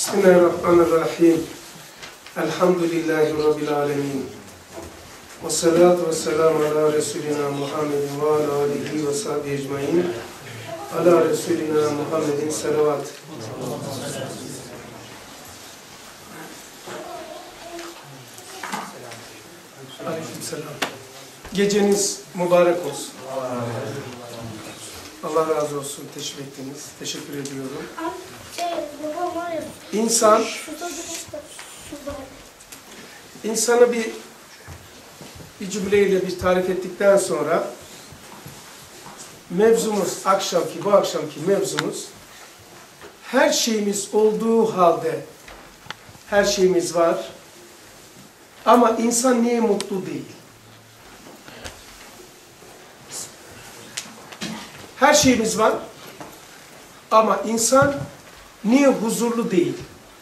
Bismillahirrahmanirrahim. Elhamdülillahi Rabbil alemin. Ve salatu ve selamu ala Resulina Muhammedin ve ala alihi ve sahbihi ecmain. Ala Resulina Muhammedin salavat. Aleykümselam. Geceniz mübarek olsun. Allah razı olsun. Teşekkür ettiniz. Teşekkür ediyorum. İnsanı bir cümleyle bir tarif ettikten sonra bu akşamki mevzumuz her şeyimiz olduğu halde her şeyimiz var ama insan niye mutlu değil? Her şeyimiz var ama insan niye huzurlu değil?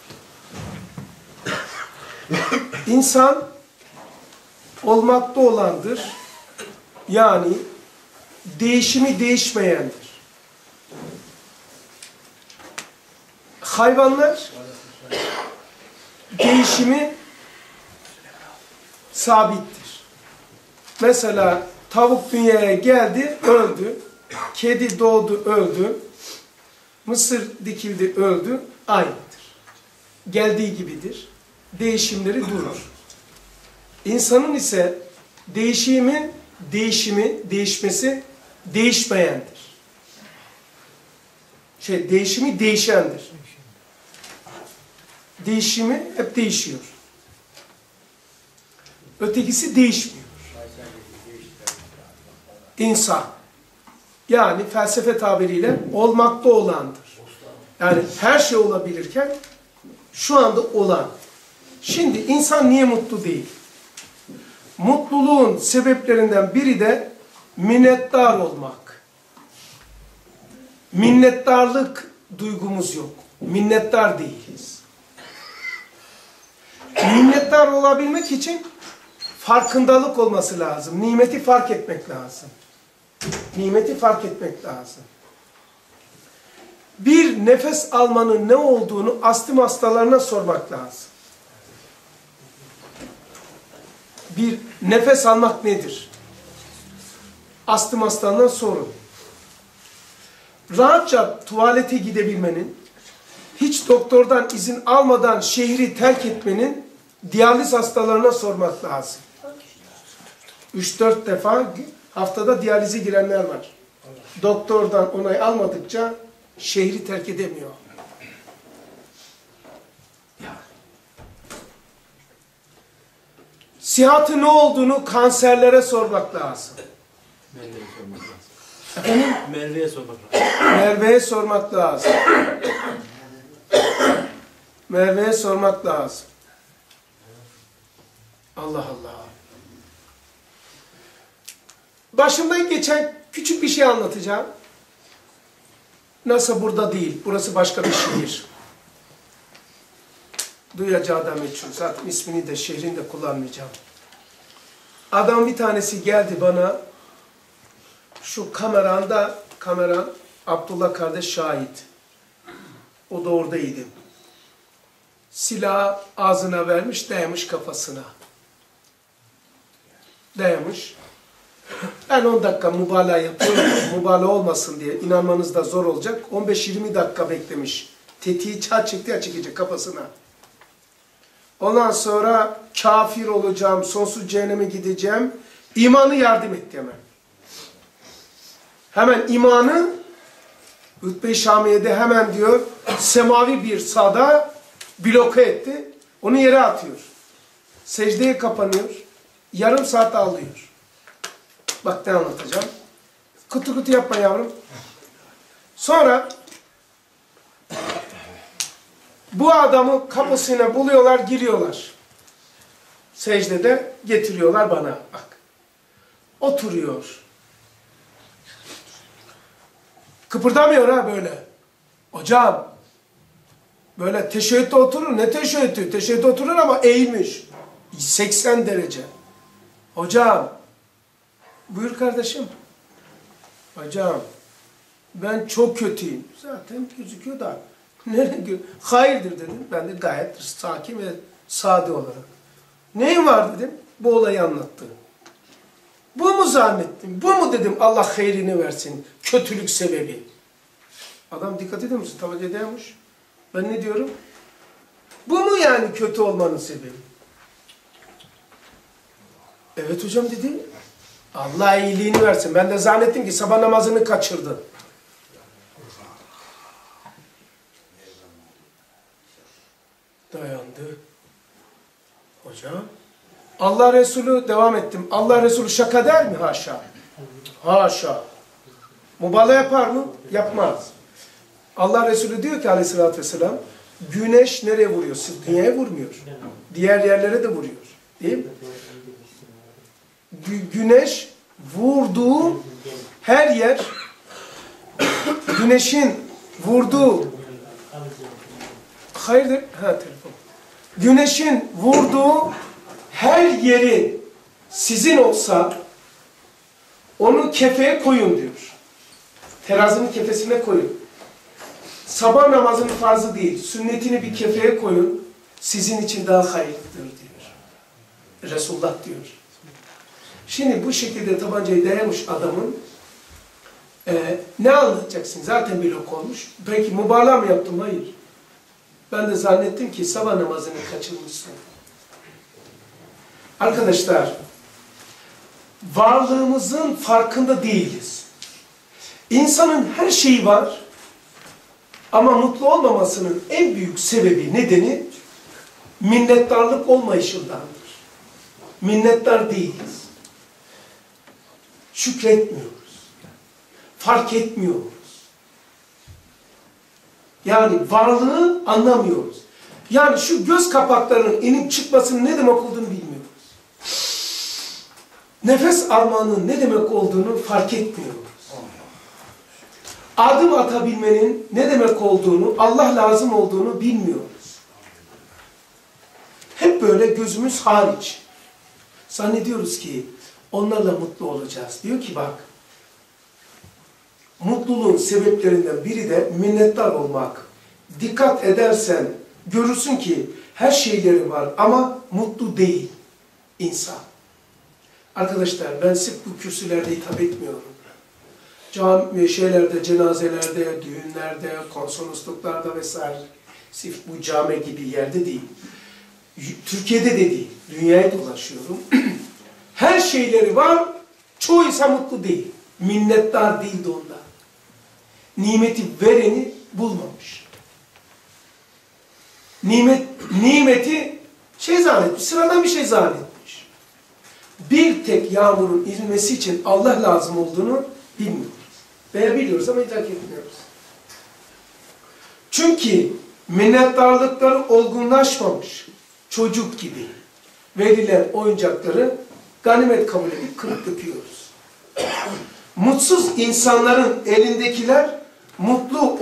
İnsan olmakta olandır. Yani değişimi değişmeyendir. Hayvanlar değişimi sabittir. Mesela tavuk dünyaya geldi, öldü. Kedi doğdu, öldü. Mısır dikildi, öldü. Aynıdır. Geldiği gibidir. Değişimleri durur. İnsanın ise değişmesi değişmeyendir. Değişimi değişendir. Değişimi hep değişiyor. Ötekisi değişmiyor. İnsan. Yani felsefe tabiriyle olmakta olandır. Yani her şey olabilirken şu anda olan. Şimdi insan niye mutlu değil? Mutluluğun sebeplerinden biri de minnettar olmak. Minnettarlık duygumuz yok. Minnettar değiliz. Minnettar olabilmek için farkındalık olması lazım. Nimeti fark etmek lazım. Nimeti fark etmek lazım. Bir nefes almanın ne olduğunu astım hastalarına sormak lazım. Bir nefes almak nedir? Astım hastalarına sorun. Rahatça tuvalete gidebilmenin, hiç doktordan izin almadan şehri terk etmenin diyaliz hastalarına sormak lazım. 3-4 defa haftada diyalize girenler var. Doktordan onay almadıkça şehri terk edemiyor. Sihatı ne olduğunu kanserlere sormak lazım. Merve'ye sormak lazım. Efendim? Merve'ye sormak lazım. Merve'ye sormak lazım. Merve'ye sormak lazım. Allah Allah. Başımdan geçen küçük bir şey anlatacağım. Nasıl burada değil. Burası başka bir şehir. Duyacağı da meçhul. Zaten ismini de şehrini de kullanmayacağım. Adam bir tanesi geldi bana. Şu kameran Abdullah kardeş şahit. O da oradaydı. Silahı ağzına vermiş, dayamış kafasına. Dayamış. Ben 10 dakika mübalağa yapıyorum. Mübalağa olmasın diye. İnanmanız da zor olacak. 15-20 dakika beklemiş. Tetiği çekecek kafasına. Ondan sonra kafir olacağım, sonsuz cehenneme gideceğim. İmanı yardım etti hemen. Hemen imanı Rütbe-i Şamiye'de hemen diyor semavi bir sada bloke etti. Onu yere atıyor. Secdeye kapanıyor. Yarım saat ağlıyor. Bak ne anlatacağım. Kutu kutu yapma yavrum. Sonra bu adamı kapısına buluyorlar, giriyorlar. Secdede getiriyorlar bana. Bak. Oturuyor. Kıpırdamıyor ha böyle. Hocam. Böyle teşehhütte oturur. Ne teşehhütü? Teşehhütte oturur ama eğilmiş. 80 derece. Hocam. Buyur kardeşim. Hocam. Ben çok kötüyüm. Zaten gözüküyor da. Hayırdır dedim. Ben de gayet sakin ve sade olarak. Neyin var dedim. Bu olayı anlattı. Bu mu zannettim? Bu mu dedim Allah hayrini versin. Kötülük sebebi. Adam dikkat ediyor musun? Tabii ediyormuş. Ben ne diyorum? Bu mu yani kötü olmanın sebebi? Evet hocam dedi. Allah iyiliğini versin. Ben de zannettim ki sabah namazını kaçırdı. Dayandı. Hocam. Allah Resulü devam ettim. Allah Resulü şaka der mi? Haşa. Haşa. Mübalağa yapar mı? Yapmaz. Allah Resulü diyor ki aleyhissalatü vesselam, güneş nereye vuruyor? Siz dünyaya vurmuyor. Diğer yerlere de vuruyor. Değil mi? Güneş vurduğu her yer, güneşin vurduğu, hayırdır? Ha, telefon. Güneşin vurduğu her yeri sizin olsa onu kefeye koyun diyor. Terazinin kefesine koyun. Sabah namazının farzı değil, sünnetini bir kefeye koyun. Sizin için daha hayırlıdır diyor. Resulullah diyor. Şimdi bu şekilde tabancayı dayamış adamın ne anlatacaksın? Zaten bir lok olmuş. Peki mübalağa mı yaptım? Hayır. Ben de zannettim ki sabah namazını kaçırmışsın. Arkadaşlar, varlığımızın farkında değiliz. İnsanın her şeyi var ama mutlu olmamasının en büyük sebebi, nedeni minnettarlık olmayışındandır. Minnettar değiliz. Şükretmiyoruz. Fark etmiyoruz. Yani varlığı anlamıyoruz. Yani şu göz kapaklarının inip çıkmasının ne demek olduğunu bilmiyoruz. Nefes almanın ne demek olduğunu fark etmiyoruz. Adım atabilmenin ne demek olduğunu, Allah lazım olduğunu bilmiyoruz. Hep böyle gözümüz hariç. Zannediyoruz ki onlarla mutlu olacağız. Diyor ki bak, mutluluğun sebeplerinden biri de minnettar olmak. Dikkat edersen görürsün ki her şeyleri var ama mutlu değil insan. Arkadaşlar ben sırf bu kürsülerde hitap etmiyorum. Şeylerde, cenazelerde, düğünlerde, konsolosluklarda vesaire. Sırf bu cami gibi yerde değil. Türkiye'de de değil. Dünyaya dolaşıyorum. Her şeyleri var. Çoğu insan mutlu değil. Minnettar değil de ondan. Nimeti vereni bulmamış. Nimeti zannetmiş. Sıradan bir şey zannetmiş. Bir tek yağmurun inmesi için Allah lazım olduğunu bilmiyoruz. Veya biliyoruz ama idrak etmiyoruz. Çünkü minnettarlıkları olgunlaşmamış. Çocuk gibi verilen oyuncakları ganimet kabul edip kırıp döküyoruz. Mutsuz insanların elindekiler mutlu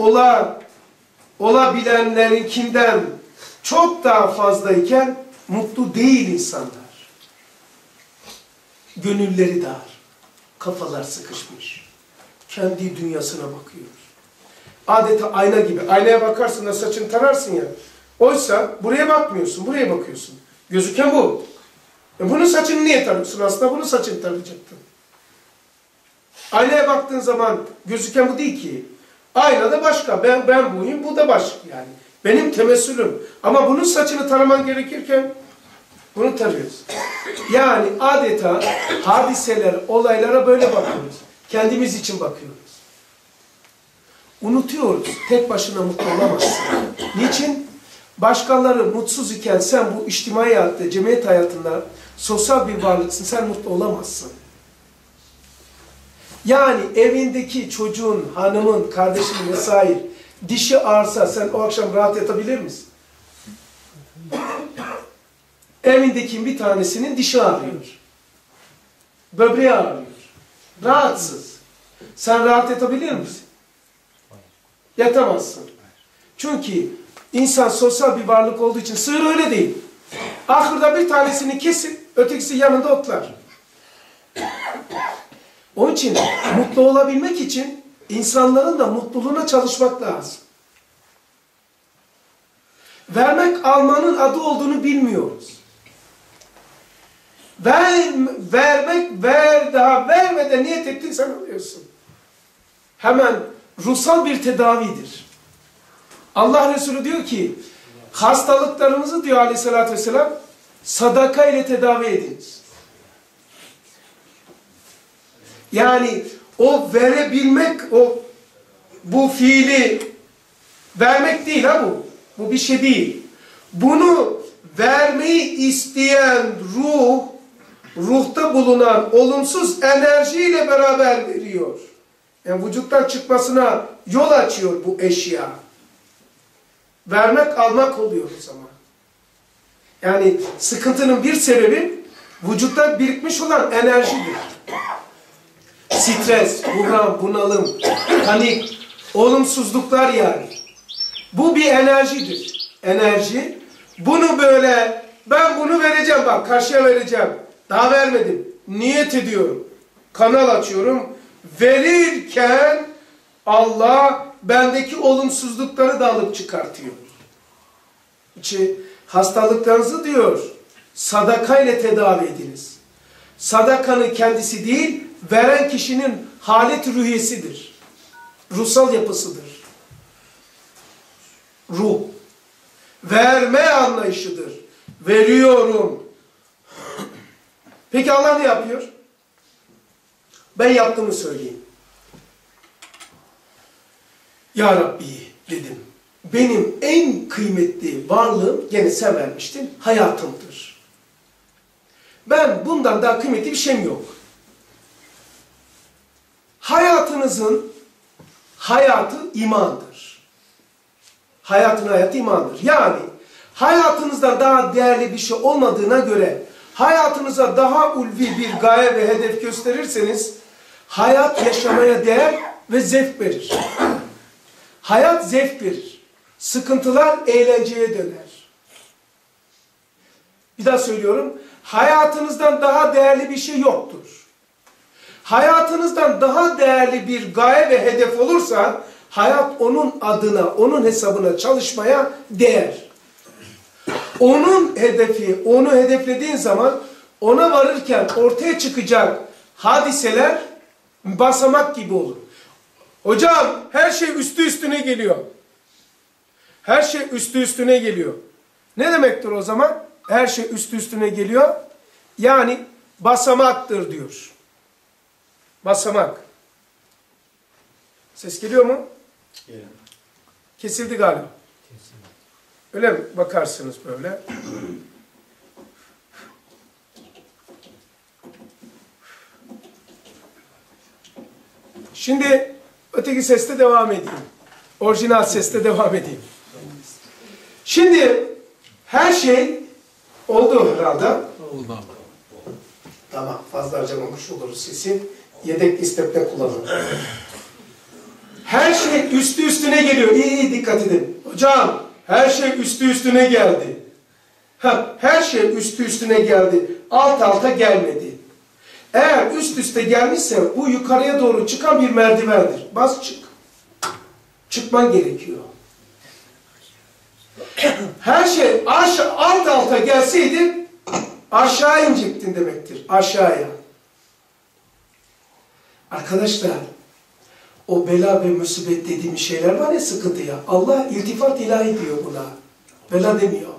olabilenlerinkinden çok daha fazlayken mutlu değil insanlar. Gönülleri dar, kafalar sıkışmış. Kendi dünyasına bakıyor. Adeta ayna gibi. Aynaya bakarsın da saçını tararsın ya. Oysa buraya bakmıyorsun, buraya bakıyorsun. Gözüken bu. Bunun saçını niye tarıyorsun? Aslında bunun saçını tarayacaktın. Aynaya baktığın zaman gözüken bu değil ki. Aynada başka. Ben buyum, bu da başka yani. Benim temessülüm. Ama bunun saçını taraman gerekirken bunu tarıyoruz. Yani adeta hadiseler, olaylara böyle bakıyoruz. Kendimiz için bakıyoruz. Unutuyoruz. Tek başına mutlu olamazsın. Niçin? Başkaları mutsuz iken sen bu içtimai hayatta, cemiyet hayatında sosyal bir varlıksın. Sen mutlu olamazsın. Yani evindeki çocuğun, hanımın, kardeşinin vesaire dişi ağrısa sen o akşam rahat yatabilir misin? Evindeki bir tanesinin dişi ağrıyor. Böbreği ağrıyor. Rahatsız. Sen rahat yatabilir misin? Yatamazsın. Çünkü insan sosyal bir varlık olduğu için sığır öyle değil. Ahırda bir tanesini kesip ötekisi yanında otlar. Onun için mutlu olabilmek için insanların da mutluluğuna çalışmak lazım. vermek almanın adı olduğunu bilmiyoruz. Daha vermeden niyet ettin sen alıyorsun. Hemen ruhsal bir tedavidir. Allah Resulü diyor ki, hastalıklarınızı diyor aleyhissalatü vesselam, sadaka ile tedavi ediniz. Yani o verebilmek, bu fiili vermek değil ha bu. Bu bir şey değil. Bunu vermeyi isteyen ruhta bulunan olumsuz enerjiyle beraber veriyor. Yani vücuttan çıkmasına yol açıyor bu eşya. Vermek almak oluyor o zaman. Yani sıkıntının bir sebebi vücutta birikmiş olan enerjidir. Stres, buhran, bunalım, panik, olumsuzluklar yani. Bu bir enerjidir. Enerji. Bunu böyle, ben bunu vereceğim bak, karşıya vereceğim. Daha vermedim. Niyet ediyorum. Kanal açıyorum. Verirken Allah bendeki olumsuzlukları da alıp çıkartıyor. Hastalıklarınızı diyor, sadaka ile tedavi ediniz. Sadakanın kendisi değil, veren kişinin halet ruhiyesidir. Ruhsal yapısıdır. Ruh. Verme anlayışıdır. Veriyorum. Peki Allah ne yapıyor? Ben yaptığımı söyleyeyim. Ya Rabbi dedim. Benim en kıymetli varlığım, gene sen vermiştin, hayatımdır. Ben bundan daha kıymetli bir şeyim yok. Hayatınızın hayatı imandır. Hayatın hayatı imandır. Yani hayatınızdan daha değerli bir şey olmadığına göre hayatınıza daha ulvi bir gaye ve hedef gösterirseniz hayat yaşamaya değer ve zevk verir. Hayat zevk verir. Sıkıntılar eğlenceye döner. Bir daha söylüyorum. Hayatınızdan daha değerli bir şey yoktur. Hayatınızdan daha değerli bir gaye ve hedef olursa hayat onun adına, onun hesabına çalışmaya değer. Onun hedefi, onu hedeflediğin zaman ona varırken ortaya çıkacak hadiseler basamak gibi olur. Hocam her şey üstü üstüne geliyor. Her şey üstü üstüne geliyor. Ne demektir o zaman? Her şey üstü üstüne geliyor. Yani basamaktır diyor. Basamak. Ses geliyor mu? Geliyor. Kesildi galiba. Kesildi. Öyle mi? Bakarsınız böyle. Şimdi öteki seste devam edeyim. Orijinal seste devam edeyim. Şimdi her şey oldu herhalde. Oldu. Tamam, fazla harcamamış oluruz sesi. Yedek istepte kullanın. Her şey üstü üstüne geliyor. İyi dikkat edin. Hocam her şey üstü üstüne geldi. Her şey üstü üstüne geldi. Alt alta gelmedi. Eğer üst üste gelmişse bu yukarıya doğru çıkan bir merdivendir. Bas çık. Çıkman gerekiyor. Her şey alt alta gelseydi aşağı inecektin demektir. Aşağıya. Arkadaşlar o bela ve musibet dediğimiz şeyler var ya, sıkıntıya. Allah iltifat ilahi diyor buna. Bela demiyor.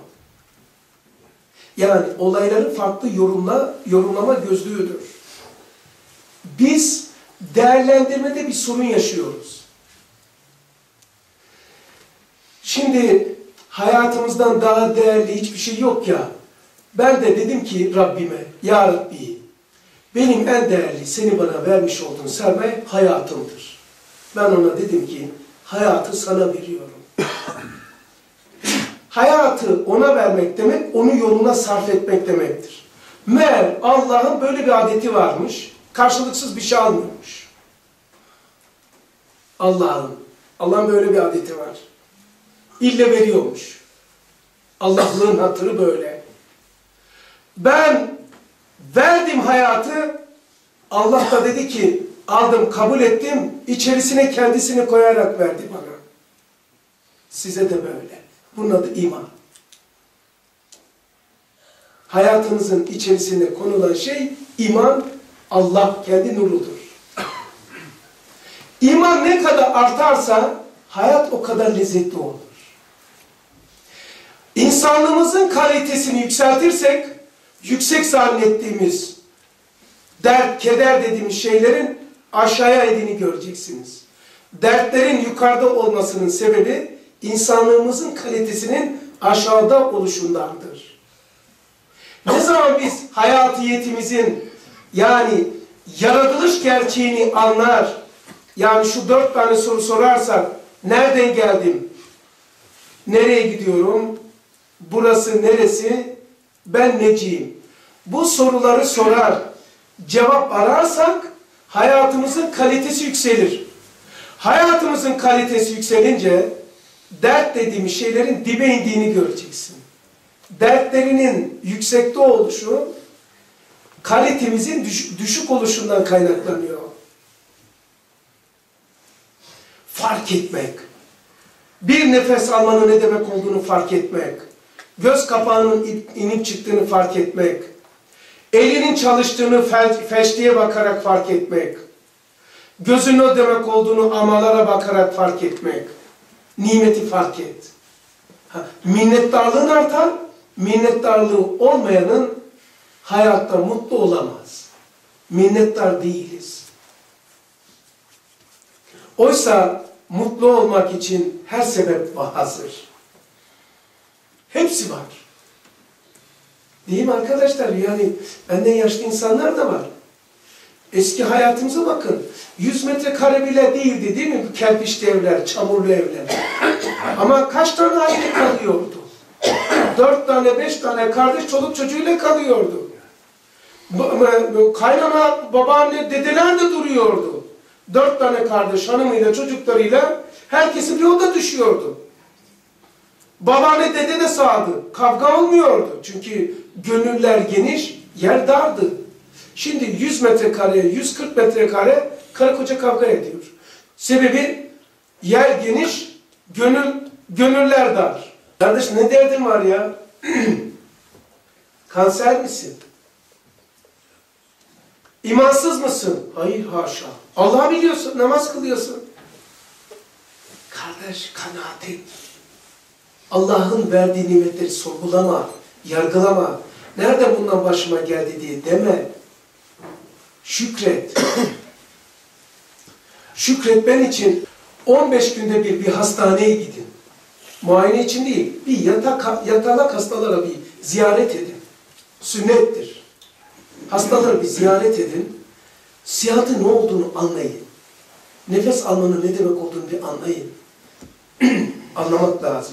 Yani olayların farklı yorumlama gözlüğüdür. Biz değerlendirmede bir sorun yaşıyoruz. Şimdi hayatımızdan daha değerli hiçbir şey yok ya. Ben de dedim ki Rabbime, ya Rabbi, benim en değerli senin bana vermiş olduğun sermaye hayatımdır. Ben ona dedim ki, hayatı sana veriyorum. Hayatı ona vermek demek, onun yoluna sarf etmek demektir. Meğer Allah'ın böyle bir adeti varmış, karşılıksız bir şey almıyormuş. Allah'ın böyle bir adeti var. İlle veriyormuş. Allah'lığın hatırı böyle. Ben verdim hayatı, Allah da dedi ki, aldım, kabul ettim, içerisine kendisini koyarak verdi bana. Size de böyle. Bunun adı iman. hayatınızın içerisine konulan şey iman, Allah kendi nurudur. İman ne kadar artarsa hayat o kadar lezzetli olur. İnsanlığımızın kalitesini yükseltirsek, yüksek zannettiğimiz dert, keder dediğimiz şeylerin aşağıya indiğini göreceksiniz. Dertlerin yukarıda olmasının sebebi insanlığımızın kalitesinin aşağıda oluşundandır. Ne zaman biz hayatiyetimizin yani yaratılış gerçeğini anlar, yani şu 4 tane soru sorarsak, nereden geldim, nereye gidiyorum, burası neresi, ben neciyim? Bu soruları sorar, cevap ararsak hayatımızın kalitesi yükselir. Hayatımızın kalitesi yükselince dert dediğimiz şeylerin dibe indiğini göreceksin. Dertlerinin yüksekte oluşu kalitemizin düşük oluşundan kaynaklanıyor. Fark etmek. Bir nefes almanın ne demek olduğunu fark etmek. Göz kapağının inip çıktığını fark etmek. Elinin çalıştığını feşliğe bakarak fark etmek. Gözün ne demek olduğunu amalara bakarak fark etmek. Nimeti fark et. Minnettarlığın artar, minnettarlığı olmayanın hayatta mutlu olamaz. Minnettar değiliz. Oysa mutlu olmak için her sebep hazır. Hepsi var. Değil mi arkadaşlar? Yani benden yaşlı insanlar da var. Eski hayatımıza bakın. 100 metrekare bile değildi değil mi? Kerpiçli evler, çamurlu evler. Ama kaç tane aile kalıyordu? 4 tane, 5 tane kardeş çoluk çocuğuyla kalıyordu. Kaynana, babaanne, dedeler de duruyordu. 4 tane kardeş hanımıyla, çocuklarıyla herkesin yolda düşüyordu. Babaanne, dede de sağdı. Kavga olmuyordu. Çünkü gönüller geniş, yer dardı. Şimdi 100 metrekare, 140 metrekare karı koca kavga ediyor. Sebebi yer geniş, gönüller dar. Kardeş ne derdin var ya? Kanser misin? İmansız mısın? Hayır haşa. Allah'ı biliyorsun, namaz kılıyorsun. Kardeş kanaat et. Allah'ın verdiği nimetleri sorgulama, yargılama. Nerede bundan başıma geldi diye deme. Şükret. Şükretmen için 15 günde bir hastaneye gidin. Muayene için değil, bir yatalak hastalara bir ziyaret edin. Sünnettir. Hastaları bir ziyaret edin. Sıhhatın ne olduğunu anlayın. Nefes almanın ne demek olduğunu bir anlayın. Anlamak lazım.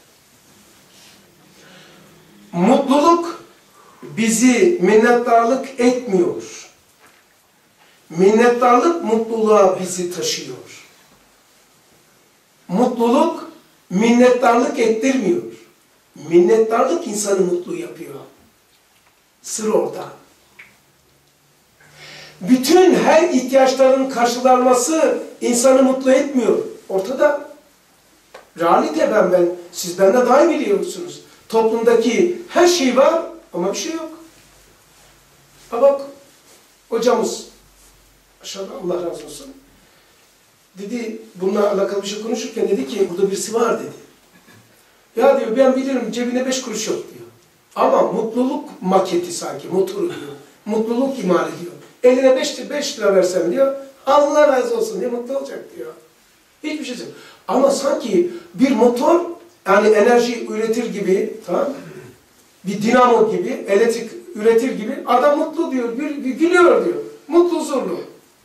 Mutluluk bizi minnettarlık etmiyor. Minnettarlık mutluluğa bizi taşıyor. Mutluluk minnettarlık ettirmiyor. Minnettarlık insanı mutlu yapıyor. Sır orada. Bütün her ihtiyaçların karşılanması insanı mutlu etmiyor. Ortada. Realite siz benden daha iyi biliyorsunuz. Toplumdaki her şey var ama bir şey yok. Ha bak, hocamız, aşağıda Allah razı olsun, dedi, bununla alakalı bir şey konuşurken dedi ki, burada birisi var dedi. Ya diyor, ben bilirim cebinde 5 kuruş yok diyor. Ama mutluluk maketi sanki, motoru diyor. Mutluluk imal ediyor. Eline 5 lira versem diyor, Allah razı olsun diye mutlu olacak diyor. Hiçbir şey yok. Ama sanki bir motor, yani enerji üretir gibi, tamam mı? Bir dinamo gibi, elektrik üretir gibi, adam mutlu diyor, gülüyor diyor. Mutlu, huzurlu.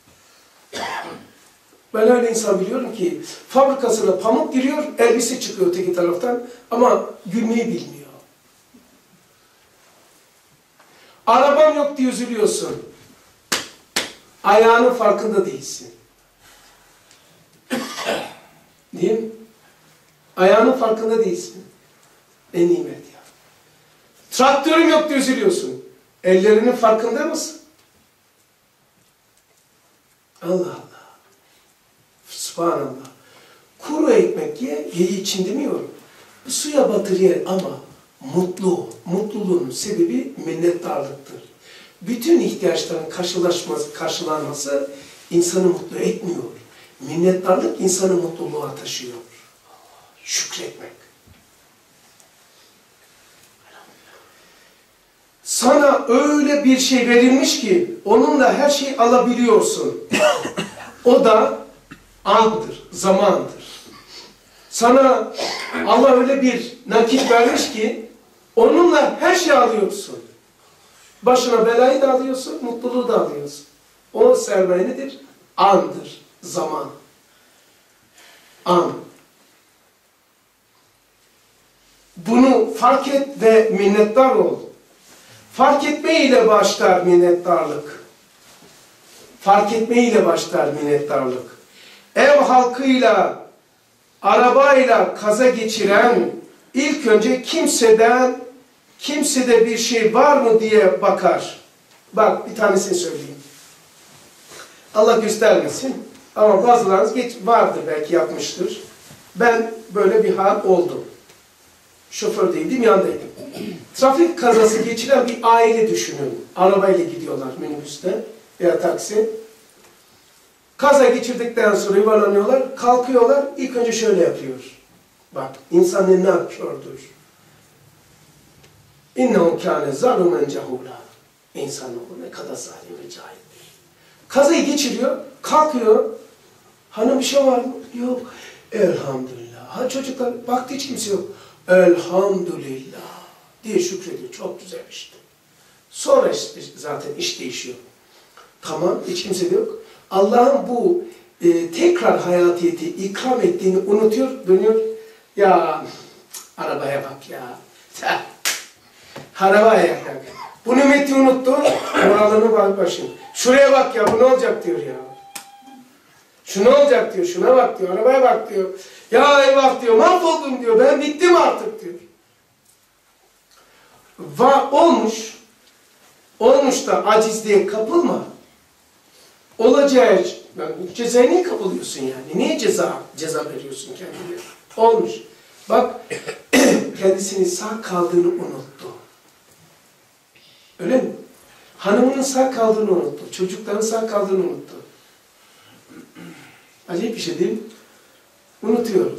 Ben öyle insan biliyorum ki, fabrikasına pamuk giriyor, elbise çıkıyor öteki taraftan ama gülmeyi bilmiyor. Araban yok diye üzülüyorsun. Ayağının farkında değilsin. Değil mi? Ayağının farkında değilsin. Ne nimet ya. Traktörün yok diye üzülüyorsun. Ellerinin farkında mısın? Allah Allah. Subhanallah. Kuru ekmek ye için demiyorum. Suya batır ye ama mutlu. Mutluluğun sebebi minnettarlıktır. Bütün ihtiyaçların karşılanması insanı mutlu etmiyor. Minnettarlık insanı mutluluğa taşıyor. Şükretmek. Sana öyle bir şey verilmiş ki onunla her şeyi alabiliyorsun. O da andır, zamandır. Sana Allah öyle bir nakit vermiş ki onunla her şeyi alıyorsun. Başına belayı da alıyorsun, mutluluğu da alıyorsun. O sermaye nedir? Andır, zaman. An. Bunu fark et ve minnettar ol. Fark etmeyle başlar minnettarlık. Fark etmeyle başlar minnettarlık. Ev halkıyla, arabayla kaza geçiren ilk önce kimsede bir şey var mı diye bakar. Bak bir tanesini söyleyeyim. Allah göstermesin. Ama bazılarınız vardır belki yapmıştır. Ben böyle bir hal oldum. Şoför değildim, yandaydım. Trafik kazası geçiren bir aile düşünün. Arabayla gidiyorlar minibüste veya taksi. Kaza geçirdikten sonra yuvarlanıyorlar, kalkıyorlar. İlk önce şöyle yapıyor. Bak, insan ne nakördür. İnnehu kâne zalûmen cehûlâ. İnsanoğlu ne kadar zalim ve cahildir. Kazayı geçiriyor, kalkıyor. Hanım bir şey var mı? Yok. Elhamdülillah. Ha çocuklar, baktı hiç kimse yok. Elhamdülillah diye şükrediyor. Çok güzel işte. Sonra işte zaten iş değişiyor. Tamam, hiç kimse de yok. Allah'ın bu tekrar hayatiyeti ikram ettiğini unutuyor, dönüyor. Ya arabaya bak ya. Arabaya bak. Bu nimeti unuttu. Moralını bak başım. Şuraya bak ya, bu ne olacak diyor ya. Şu ne olacak diyor, şuna bak diyor, arabaya bak diyor. Ya eyvah diyor, mahvoldum diyor, ben bittim artık diyor. Olmuş da acizliğe kapılma. Olacağı, cezaya niye kapılıyorsun yani? Niye ceza veriyorsun kendine? Olmuş. Bak, kendisinin sağ kaldığını unuttu. Öyle mi? Hanımının sağ kaldığını unuttu. Çocukların sağ kaldığını unuttu. Acayip bir şey değil mi? Unutuyoruz.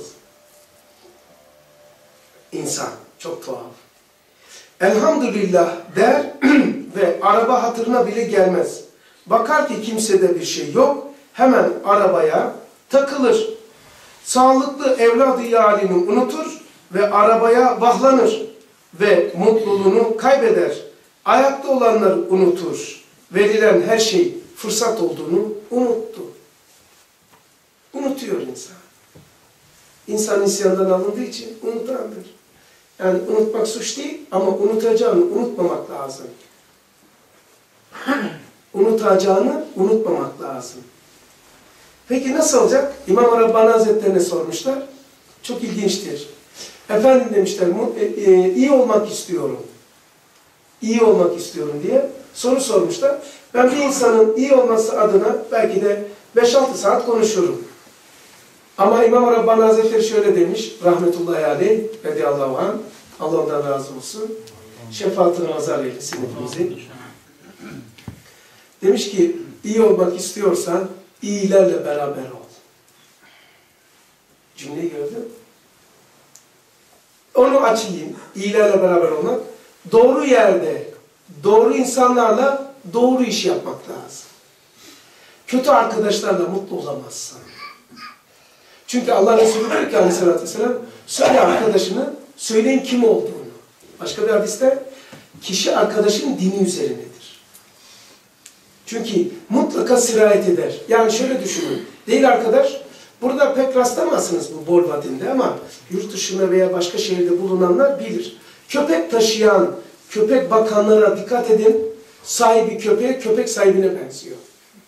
İnsan. Çok tuhaf. Elhamdülillah der ve araba hatırına bile gelmez. Bakar ki kimsede bir şey yok. Hemen arabaya takılır. Sağlıklı evladı yalini unutur ve arabaya vahlanır. Ve mutluluğunu kaybeder. Ayakta olanları unutur. Verilen her şey fırsat olduğunu unuttu. Unutuyor insan. İnsan isyandan alındığı için unutandır. Yani unutmak suç değil ama unutacağını unutmamak lazım. Unutacağını unutmamak lazım. Peki nasıl olacak? İmam Rabbani Hazretleri'ne sormuşlar. Çok ilginçtir. Efendim demişler, iyi olmak istiyorum. İyi olmak istiyorum diye soru sormuşlar. Ben bir insanın iyi olması adına belki de 5-6 saat konuşurum. Ama İmam Rabbani Hazretleri şöyle demiş, rahmetullahi aleyh, radıyallahu anh, Allah ondan razı olsun, şefaatine nazar eylesin hepimizi. Demiş ki, iyi olmak istiyorsan, iyilerle beraber ol. Cümleyi gördün. Onu açayım, iyilerle beraber olmak, doğru yerde, doğru insanlarla doğru iş yapmak lazım. Kötü arkadaşlarla mutlu olamazsın. Çünkü Allah Resulü diyor ki aleyhissalatü vesselam, söyle arkadaşını, söyleyin kim olduğunu. Başka bir hadiste, kişi arkadaşın dini üzerindedir. Çünkü mutlaka sirayet eder. Yani şöyle düşünün, değil arkadaş, burada pek rastlamazsınız bu Bolvadin'de ama yurt dışında veya başka şehirde bulunanlar bilir. Köpek taşıyan, köpek bakanlara dikkat edin, sahibi köpeğe, köpek sahibine benziyor.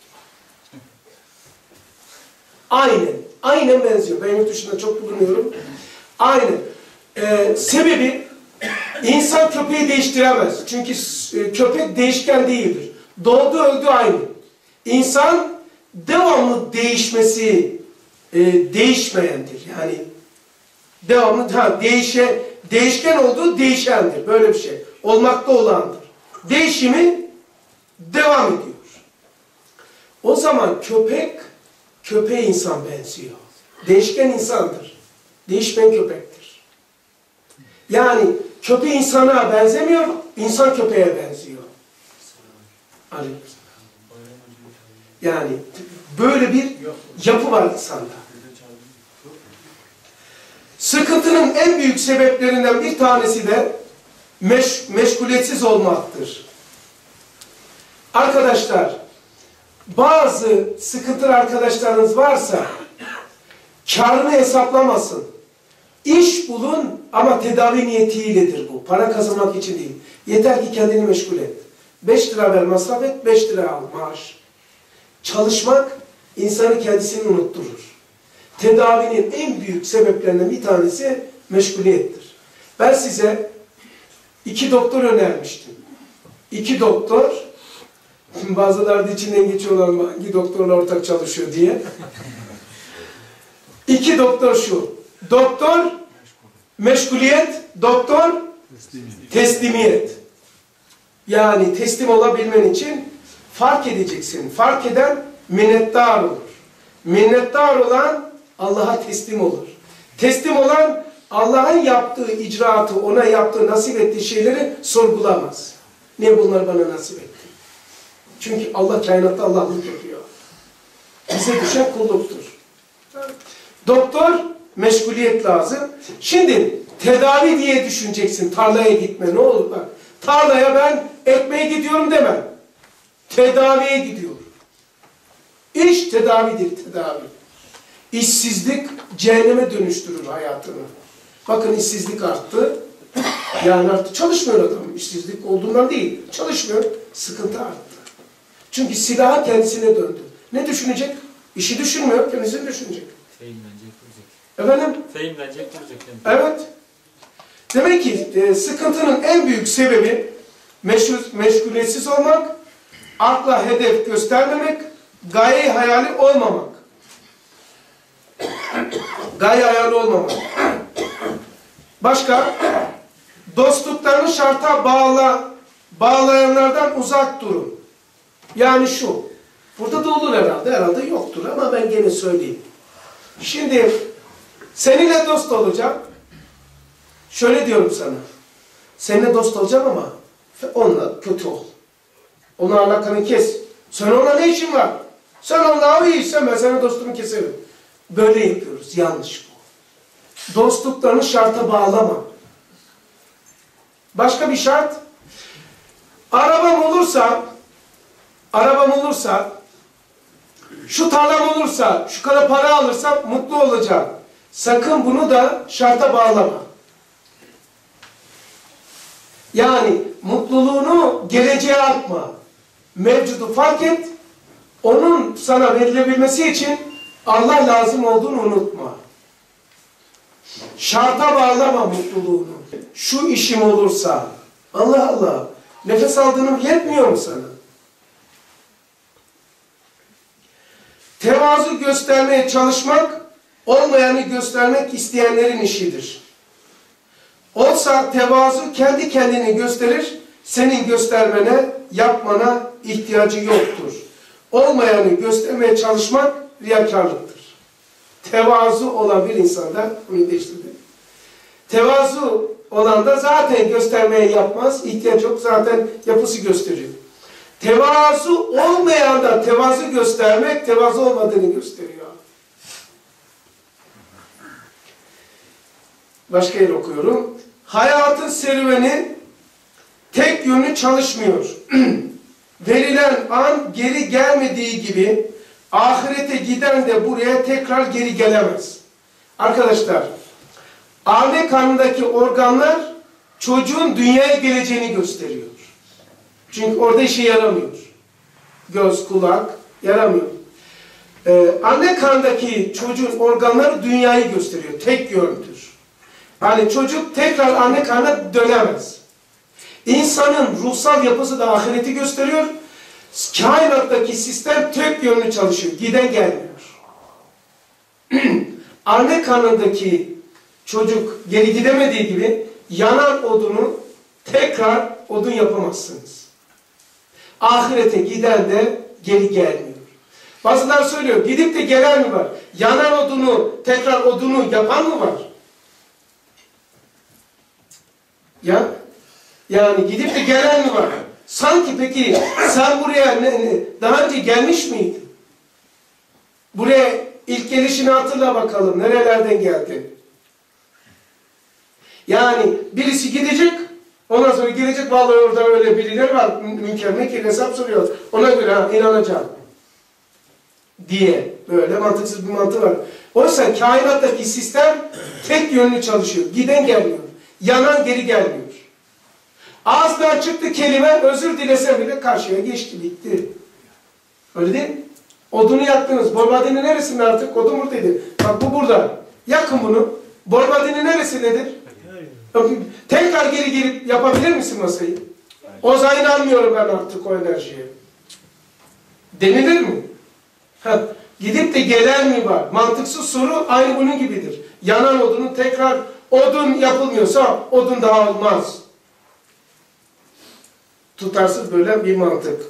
Aynen benziyor. Ben yurt dışında çok bulunuyorum. Aynen. Sebebi, insan köpeği değiştiremez. Çünkü köpek değişken değildir. Doğdu öldü aynı. İnsan devamlı değişmesi değişmeyendir. Yani devamlı Değişken olduğu değişendir. Böyle bir şey. Olmakta olandır. Değişimi devam ediyor. O zaman köpeğe insan benziyor. Değişken insandır. Değişmeyen köpektir. Yani köpeği insana benzemiyor, insan köpeğe benziyor. Yani böyle bir yapı var insanda. Sıkıntının en büyük sebeplerinden bir tanesi de meşguliyetsiz olmaktır. Arkadaşlar, bazı sıkıntılı arkadaşlarınız varsa kârını hesaplamasın. İş bulun ama tedavi niyetiyledir bu. Para kazanmak için değil. Yeter ki kendini meşgul et. 5 lira ver masraf et, 5 lira al maaş. Çalışmak insanı kendisini unutturur. Tedavinin en büyük sebeplerinden bir tanesi meşguliyettir. Ben size 2 doktor önermiştim. 2 doktor, bazıları da içinden geçiyorlar hangi doktorla ortak çalışıyor diye. 2 doktor şu. Doktor meşguliyet, doktor teslimiyet. Yani teslim olabilmen için fark edeceksin. Fark eden minnettar olur. Minnettar olan Allah'a teslim olur. Teslim olan Allah'ın yaptığı icraatı, ona yaptığı, nasip ettiği şeyleri sorgulamaz. Niye bunlar bana nasip etti? Çünkü Allah kainatta Allah'lık yapıyor. Bize düşen kulluktur. Doktor, meşguliyet lazım. Şimdi tedavi diye düşüneceksin. Tarlaya gitme. Ne olur bak. Tarlaya ben ekmeğe gidiyorum demem. Tedaviye gidiyorum. İş tedavidir, tedavi. İşsizlik cehenneme dönüştürür hayatını. Bakın işsizlik arttı. Yani artık çalışmıyor adam. İşsizlik olduğundan değil. Çalışmıyor. Sıkıntı arttı. Çünkü silahı kendisine döndü. Ne düşünecek? İşi düşünmüyor. Kendisini düşünecek. Fehimlenecek, duracak. Efendim? Fehimlenecek, duracak. Evet. Demek ki sıkıntının en büyük sebebi meşguliyetsiz olmak, akla hedef göstermemek, gaye hayali olmamak. Gaye hayali olmamak. Başka? Dostluklarını şarta bağlayanlardan uzak durun. Yani şu. Burada da olur herhalde. Herhalde yoktur ama ben gene söyleyeyim. Şimdi seninle dost olacağım. Şöyle diyorum sana. Seninle dost olacağım ama onunla kötü ol. Onunla alakanı kes. Sen onunla ne işin var? Sen onunla iyiysen ben sana dostumu keserim. Böyle yapıyoruz. Yanlış bu. Dostluklarını şarta bağlama. Başka bir şart. Arabam olursa, şu tarlam olursa, şu kadar para alırsam mutlu olacağım. Sakın bunu da şarta bağlama. Yani mutluluğunu geleceğe atma. Mevcudu fark et. Onun sana verilebilmesi için Allah lazım olduğunu unutma. Şarta bağlama mutluluğunu. Şu işim olursa, Allah Allah, nefes aldığını yetmiyor mu sana? Tevazu göstermeye çalışmak, olmayanı göstermek isteyenlerin işidir. Olsa tevazu kendi kendini gösterir, senin göstermene, yapmana ihtiyacı yoktur. Olmayanı göstermeye çalışmak riyakarlıktır. Tevazu olan bir insanda, bunu değiştirdim. Tevazu olan da zaten göstermeye yapmaz, ihtiyaç yok, zaten yapısı gösteriyor. Tevazu olmayan da tevazu göstermek, tevazu olmadığını gösteriyor. Başka yer okuyorum. Hayatın serüveni tek yönlü çalışmıyor. Verilen an geri gelmediği gibi ahirete giden de buraya tekrar geri gelemez. Arkadaşlar, anne karnındaki organlar çocuğun dünyaya geleceğini gösteriyor. Çünkü orada işe yaramıyor. Göz, kulak yaramıyor. Anne karnındaki çocuğun organları dünyayı gösteriyor. Tek yöndür. Yani çocuk tekrar anne karnına dönemez. İnsanın ruhsal yapısı da ahireti gösteriyor. Kainattaki sistem tek yönlü çalışıyor. Giden gelmiyor. Anne karnındaki çocuk geri gidemediği gibi yanan odunu tekrar odun yapamazsınız. Ahirete giden de geri gelmiyor. Bazılar söylüyor, gidip de gelen mi var? Yanan odunu tekrar odunu yapan mı var? Ya, yani gidip de gelen mi var? Sanki peki sen buraya daha önce gelmiş miydin? Buraya ilk gelişini hatırla bakalım. Nerelerden geldin? Yani birisi gidecek, ondan sonra gelecek, vallahi orada öyle birileri var, mükemmel hesap soruyor. Ona göre inanacağım diye böyle mantıksız bir mantığı var. Oysa kainattaki sistem tek yönlü çalışıyor. Giden gelmiyor. Yanan geri gelmiyor. Ağzından çıktı kelime, özür dilesen bile karşıya geçti, bitti. Öyle değil mi? Odunu yaktınız. Borbadinin neresinde artık? Odun buradaydı. Bak bu burada. Yakın bunu. Borbadinin neresindedir? Tekrar geri gelip yapabilir misin masayı? O zaman inanmıyorum ben artık o enerjiye. Denilir mi? Ha, gidip de gelen mi var? Mantıksız soru aynı bunun gibidir. Yanan odunun tekrar odun yapılmıyorsa odun daha olmaz. Tutarsız böyle bir mantık.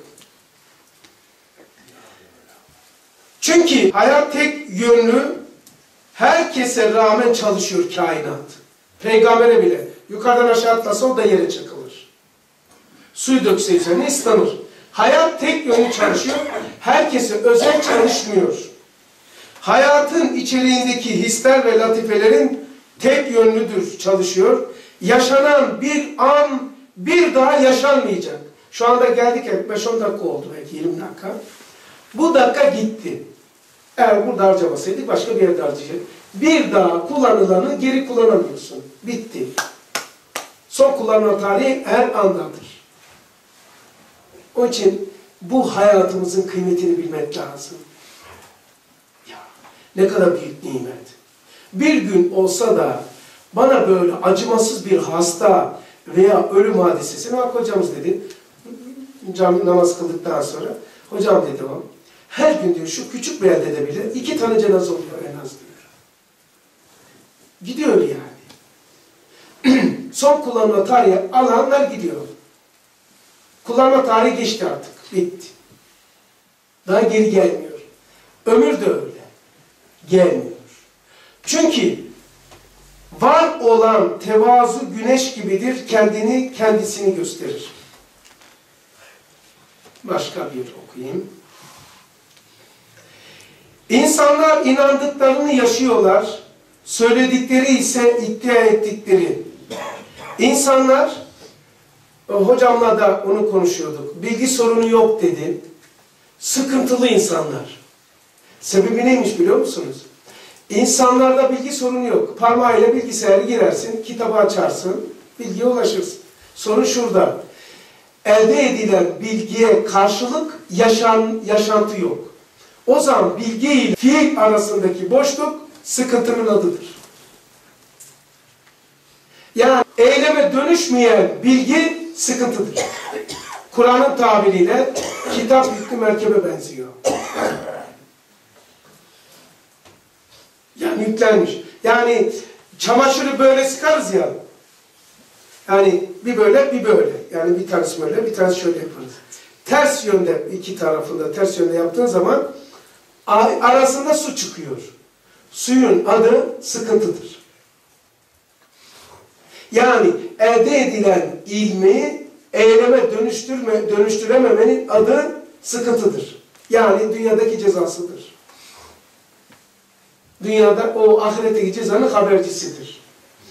Çünkü hayat tek yönlü, herkese rağmen çalışıyor kainat. Peygambere bile. Yukarıdan aşağı atlasa o da yere çakılır. Suyu dökse üzerine ıslanır. Hayat tek yönlü çalışıyor. Herkese özel çalışmıyor. Hayatın içeriğindeki hisler ve latifelerin tek yönlüdür çalışıyor. Yaşanan bir an bir daha yaşanmayacak. Şu anda geldik 5-10 dakika oldu, belki 20 dakika. Bu dakika gitti. Eğer burada harcamasaydık başka bir yerde harcayacak. Bir daha kullanılanı geri kullanamıyorsun. Bitti. Son kullanılan tarihi her andadır. Onun için bu hayatımızın kıymetini bilmek lazım. Ya, ne kadar büyük nimet. Bir gün olsa da bana böyle acımasız bir hasta veya ölüm hadisesi, bak hocamız dedi, cami namaz kıldıktan sonra, hocam dedi o, her gün diyor şu küçük bir elde bile 2 tane cenaze oluyor en az diyor. Gidiyor yani. Son kullanma tarihi alanlar gidiyor. Kullanma tarihi geçti artık. Bitti. Daha geri gelmiyor. Ömür de öyle. Gelmiyor. Çünkü var olan tevazu güneş gibidir. Kendisini gösterir. Başka bir okuyayım. İnsanlar inandıklarını yaşıyorlar. Söyledikleri ise iddia ettikleri. İnsanlar, hocamla da onu konuşuyorduk. Bilgi sorunu yok dedi. Sıkıntılı insanlar. Sebebi neymiş biliyor musunuz? İnsanlarda bilgi sorunu yok. Parmağıyla bilgisayara girersin, kitabı açarsın, bilgiye ulaşırsın. Sorun şurada. Elde edilen bilgiye karşılık yaşantı yok. O zaman bilgi ile fiil arasındaki boşluk sıkıntının adıdır. Yani eyleme dönüşmeyen bilgi sıkıntıdır. Kur'an'ın tabiriyle kitap yüklü merkebe benziyor. Yani yüklenmiş. Yani çamaşırı böyle sıkarız ya. Yani bir böyle bir böyle. Yani bir tanesi böyle, bir tanesi şöyle yaparız. Ters yönde, iki tarafında ters yönde yaptığın zaman arasında su çıkıyor. Suyun adı sıkıntıdır. Yani elde edilen ilmi eyleme dönüştürememenin adı sıkıntıdır. Yani dünyadaki cezasıdır. Dünyada o ahiretteki cezanın habercisidir.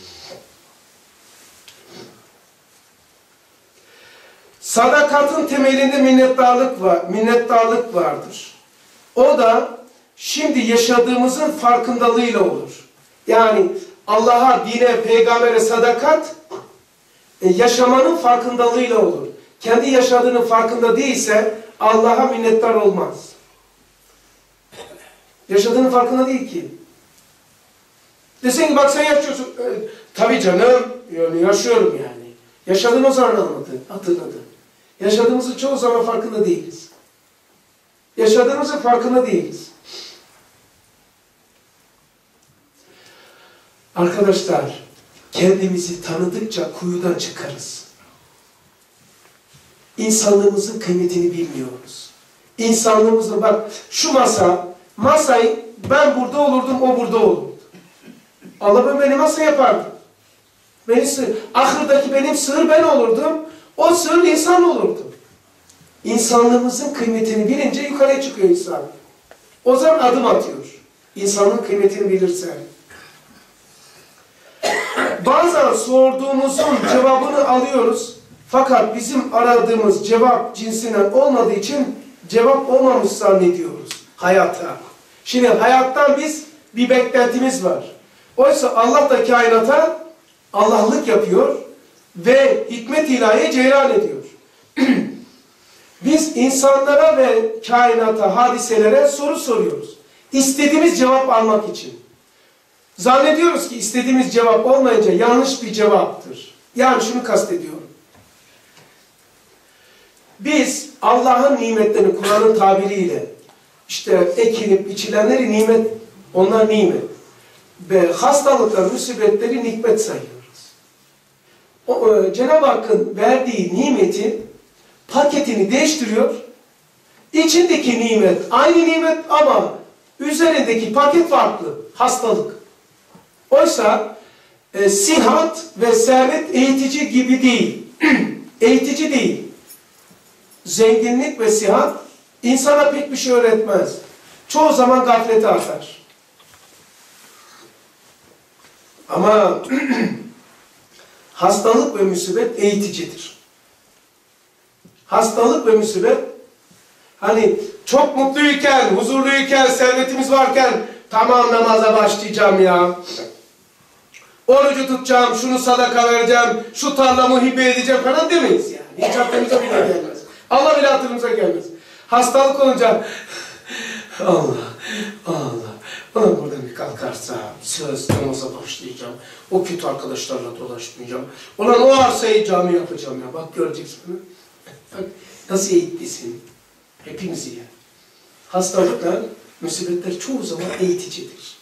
Sadakatın temelinde minnettarlık vardır. O da şimdi yaşadığımızın farkındalığıyla olur. Yani Allah'a, dine, peygambere sadakat yaşamanın farkındalığıyla olur. Kendi yaşadığının farkında değilse Allah'a minnettar olmaz. Yaşadığının farkında değil ki. Desen ki bak sen yaşıyorsun. Tabii canım, yani yaşıyorum yani. Yaşadığını o zaman hatırladı. Yaşadığımızın çoğu zaman farkında değiliz. Yaşadığımızın farkında değiliz. Arkadaşlar, kendimizi tanıdıkça kuyudan çıkarız. İnsanlığımızın kıymetini bilmiyoruz. İnsanlığımızın, bak şu masayı ben burada olurdum, o burada olurdu. Allah beni masa yapardı. Ahırdaki benim sığır ben olurdum, o sığır insan olurdu. İnsanlığımızın kıymetini bilince yukarıya çıkıyor insan. O zaman adım atıyor. İnsanlığın kıymetini bilirsen. Bazen sorduğumuzun cevabını alıyoruz. Fakat bizim aradığımız cevap cinsinden olmadığı için cevap olmamış zannediyoruz hayata. Şimdi hayattan biz bir beklentimiz var. Oysa Allah da kainata Allah'lık yapıyor ve hikmet ilahiye cereyan ediyor. Biz insanlara ve kainata, hadiselere soru soruyoruz. İstediğimiz cevap almak için. Zannediyoruz ki istediğimiz cevap olmayınca yanlış bir cevaptır. Yani şunu kastediyorum. Biz Allah'ın nimetlerini Kur'an'ın tabiriyle işte ekilip biçilenleri nimet, onlar nimet. Ve hastalıklar, musibetleri nikmet sayıyoruz. Cenab-ı Hakk'ın verdiği nimeti paketini değiştiriyor. İçindeki nimet aynı nimet ama üzerindeki paket farklı. Hastalık. Oysa sihat ve servet eğitici gibi değil. Eğitici değil. Zenginlik ve sihat insana pek bir şey öğretmez. Çoğu zaman gaflete atar. Ama hastalık ve musibet eğiticidir. Hastalık ve musibet, hani çok mutluyken, huzurluyken, servetimiz varken tamam namaza başlayacağım ya. Orucu tutacağım, şunu sadaka vereceğim, şu tarlamı hibe edeceğim falan demeyiz yani. Hiç aklımıza bile gelmez. Allah bile hatırımıza gelmez. Hastalık olunca Allah. Bana buradan bir kalkarsa söz namaza başlayacağım. O kötü arkadaşlarla dolaşmayacağım. Ulan o arsayı cami yapacağım ya. Bak göreceksin. Bak nasıl eğitlisin. Hepimizi ya. Hastalıklar, musibetler çoğu zaman eğiticidir.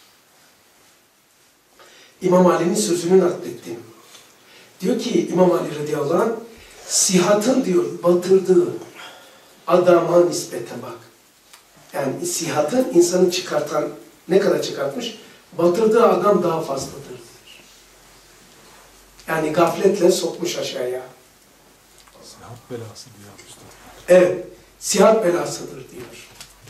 İmam Ali'nin sözünü naklettim. Diyor ki İmam Ali radıyallahu anh, sihatın diyor batırdığı adama nispete bak. Yani sihatın insanı çıkartan, ne kadar çıkartmış? Batırdığı adam daha fazladır. Yani gafletle sokmuş aşağıya. Sihat belası diyor. Evet, sihat belasıdır diyor.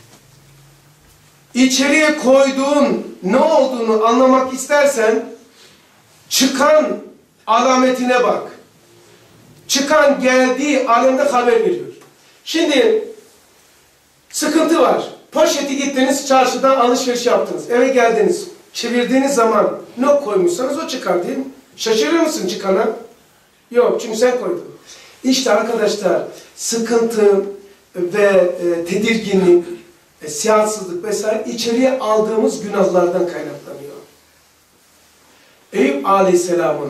İçeriye koyduğun ne olduğunu anlamak istersen, çıkan alametine bak. Çıkan geldiği alemde haber veriyor. Şimdi sıkıntı var. Poşeti gittiniz, çarşıdan alışveriş yaptınız. Eve geldiniz. Çevirdiğiniz zaman ne koymuşsanız o çıkar değil mi? Şaşırır mısın çıkana? Yok, çünkü sen koydun. İşte arkadaşlar sıkıntı ve tedirginlik, siyatsızlık vesaire içeriye aldığımız günahlardan kaynaklanıyor. Eyüp Aleyhisselam'ın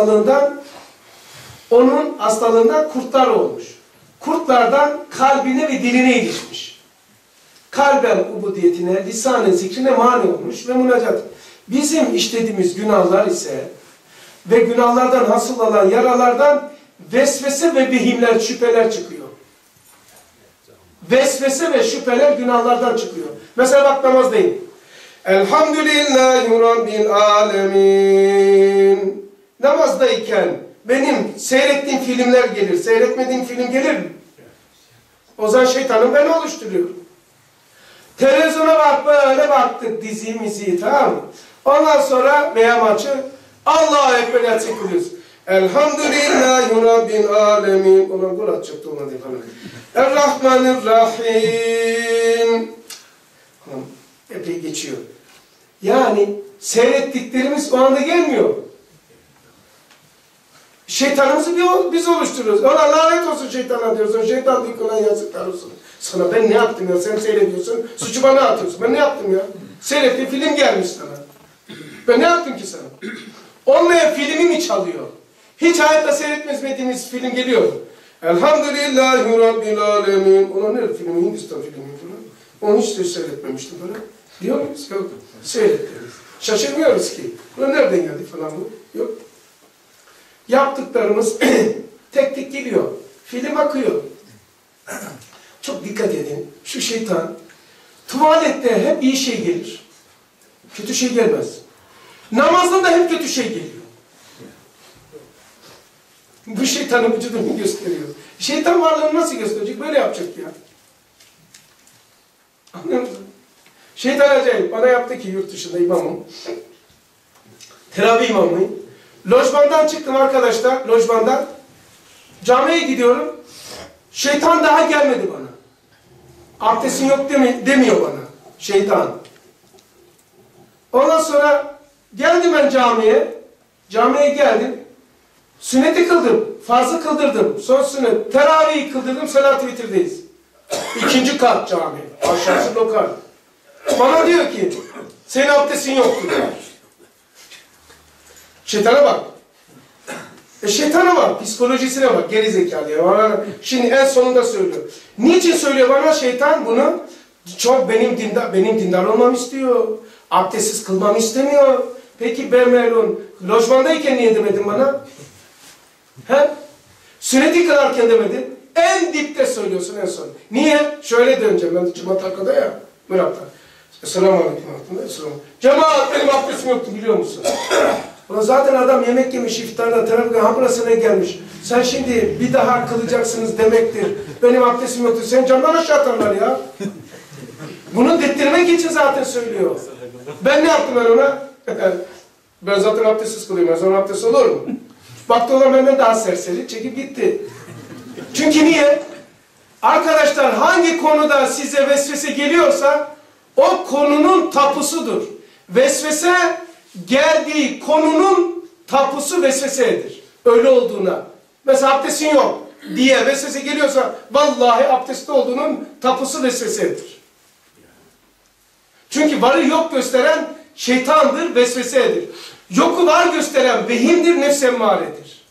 hastalığından kurtlar olmuş. Kurtlardan kalbine ve diline ilişmiş. Kalben ubudiyetine, lisan-ı zikrine mani olmuş ve münacat. Bizim işlediğimiz günahlar ise ve günahlardan hasıl olan yaralardan vesvese ve vehimler, şüpheler çıkıyor. Vesvese ve şüpheler günahlardan çıkıyor. Mesela bak namazdayım. Elhamdülillahi Rabbil alemin. Namazdayken benim seyrettiğim filmler gelir, seyretmediğim film gelir mi? O zaman şeytanın beni oluşturuyor. Televizyona bak, böyle baktık dizi, müziği, tamam mı? Ondan sonra veya maçı Allah'a ekber çekiliyoruz. Elhamdülillahi Rabbil alemin. Ulan gol atacaktı ona diye falan. Errahmanirrahim. Epey geçiyor. Yani seyrettiklerimiz o anda gelmiyor. Şeytanımızı biz oluşturuyoruz. Ona lanet olsun şeytana diyoruz. O şeytan diyor ki ona yazıklar olsun. Sana ben ne yaptım ya? Sen seyrediyorsun. Suçu bana atıyorsun. Ben ne yaptım ya? Seyrettiğin film gelmiş sana. Ben ne yaptım ki sana? Olmayan filmi mi çalıyor? Hiç hayatta seyretmediğimiz film geliyor. Elhamdülillahi Rabbil alemin. Ulan ne filmi? Hindistan filmi falan. Onu hiç de seyretmemiştim falan. Diyor muyuz? Yok. Seyretmiyoruz. Şaşırmıyoruz ki. Ulan nereden geldi falan bu? Yok. Yaptıklarımız tek tek geliyor. Film akıyor. Çok dikkat edin. Şu şeytan tuvalette hep iyi şey gelir. Kötü şey gelmez. Namazda da hep kötü şey geliyor. Bu şeytanın vücudunu gösteriyor. Şeytan varlığını nasıl gösterecek? Böyle yapacak ya. Anlıyor musun? Şeytan acayip. Bana yaptı ki yurt dışında imamım. Teravih imamıyım. Lojmandan çıktım arkadaşlar. Lojmandan. Camiye gidiyorum. Şeytan daha gelmedi bana. Abdestin yok demiyor bana. Şeytan. Ondan sonra geldim ben camiye. Camiye geldim. Sünneti kıldım. Farzı kıldırdım. Son sünnet. Teravihi kıldırdım. Salat-ı vitirdeyiz. 2. kat cami. Aşağısı lokal. Bana diyor ki senin abdestin yoktu. Şeytana bak. Şeytana bak. Psikolojisine bak. Geri zekalı ya. Şimdi en sonunda söylüyor. Niçin söylüyor bana şeytan bunu? Çok benim dindar olmam istiyor. Abdestsiz kılmam istemiyor. Peki ben melun lojmandayken niye demedin bana? He? Sünneti kılarken demedin. En dipte söylüyorsun en son. Niye? Şöyle döneceğim. Ben de cemaat arkada ya. Murat'ta. Esselamu aleyküm. Cemaat benim abdestim yoktu biliyor musun? Ulan zaten adam yemek yemiş iftarda. Teravih burasına gelmiş. Sen şimdi bir daha kılacaksınız demektir. Benim abdestim yoktu. Sen camdan aşağı atarlar ya. Bunu dettirmek için zaten söylüyor. Ben ne yaptım ben ona? Ben zaten abdestsiz kılıyorum. Ben sonra abdest olur mu? Baktı olan benden daha serseri. Çekip gitti. Çünkü niye? Arkadaşlar hangi konuda size vesvese geliyorsa o konunun tapusudur. Vesvese geldiği konunun tapusu vesvesedir. Öyle olduğuna. Mesela abdestin yok diye vesvese geliyorsa vallahi abdestli olduğunun tapusu vesvesedir. Çünkü varı yok gösteren şeytandır, vesvesedir. Yoku var gösteren vehimdir, nefs emmaredir.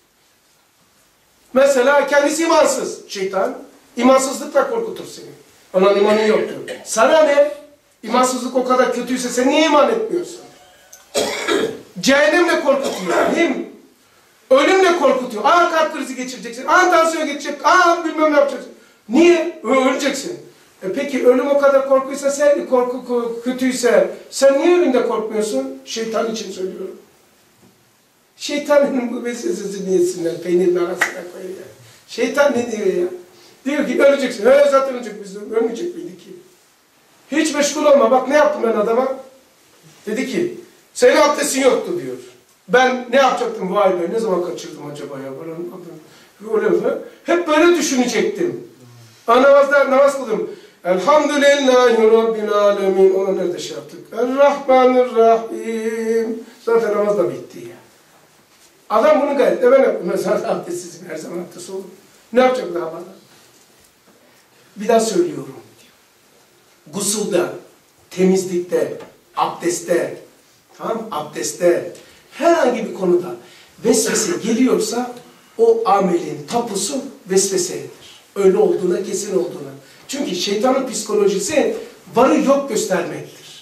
Mesela kendisi imansız şeytan. İmansızlıkla korkutur seni. Onun imanı yok diyor. Sana ne? İmansızlık o kadar kötüyse sen niye iman etmiyorsun? Cehennemle korkutuyor. Değil mi? Ölümle korkutuyor. Kalp krizi geçireceksin. Tansiyon geçecek. Bilmem ne yapacaksın. Niye? Öleceksin. Peki ölüm o kadar korkuysa, sen korku kötüyse sen niye ölümde korkmuyorsun? Şeytan için söylüyorum. Şeytanın bu vesvesesini yesinler. Peynirin arasına koyuyor. Şeytan ne diyor ya? Diyor ki öleceksin. Zaten ölecek biz. Ölmeyecek miydik ki? Hiç meşgul olma. Bak ne yaptım ben adama? Dedi ki senin abdestin yoktu diyor. Ben ne yapacaktım? Vay be ne zaman kaçırdım acaba ya? Böyle, hep böyle düşünecektim. Namaz kıldım. Elhamdülillahi Rabbil Alemin. Ona nerede şey yaptık? Errahmanirrahim. Zaten namaz da bitti ya. Adam bunu gayet de ben yaptım. Zaten abdestsizim. Her zaman abdest olur. Ne yapacak daha bana? Bir daha söylüyorum. Gusulda, temizlikte, abdestte, tamam, abdestte, herhangi bir konuda vesvese geliyorsa o amelin tapusu vesvesedir. Öyle olduğuna, kesin olduğuna. Çünkü şeytanın psikolojisi varı yok göstermektir.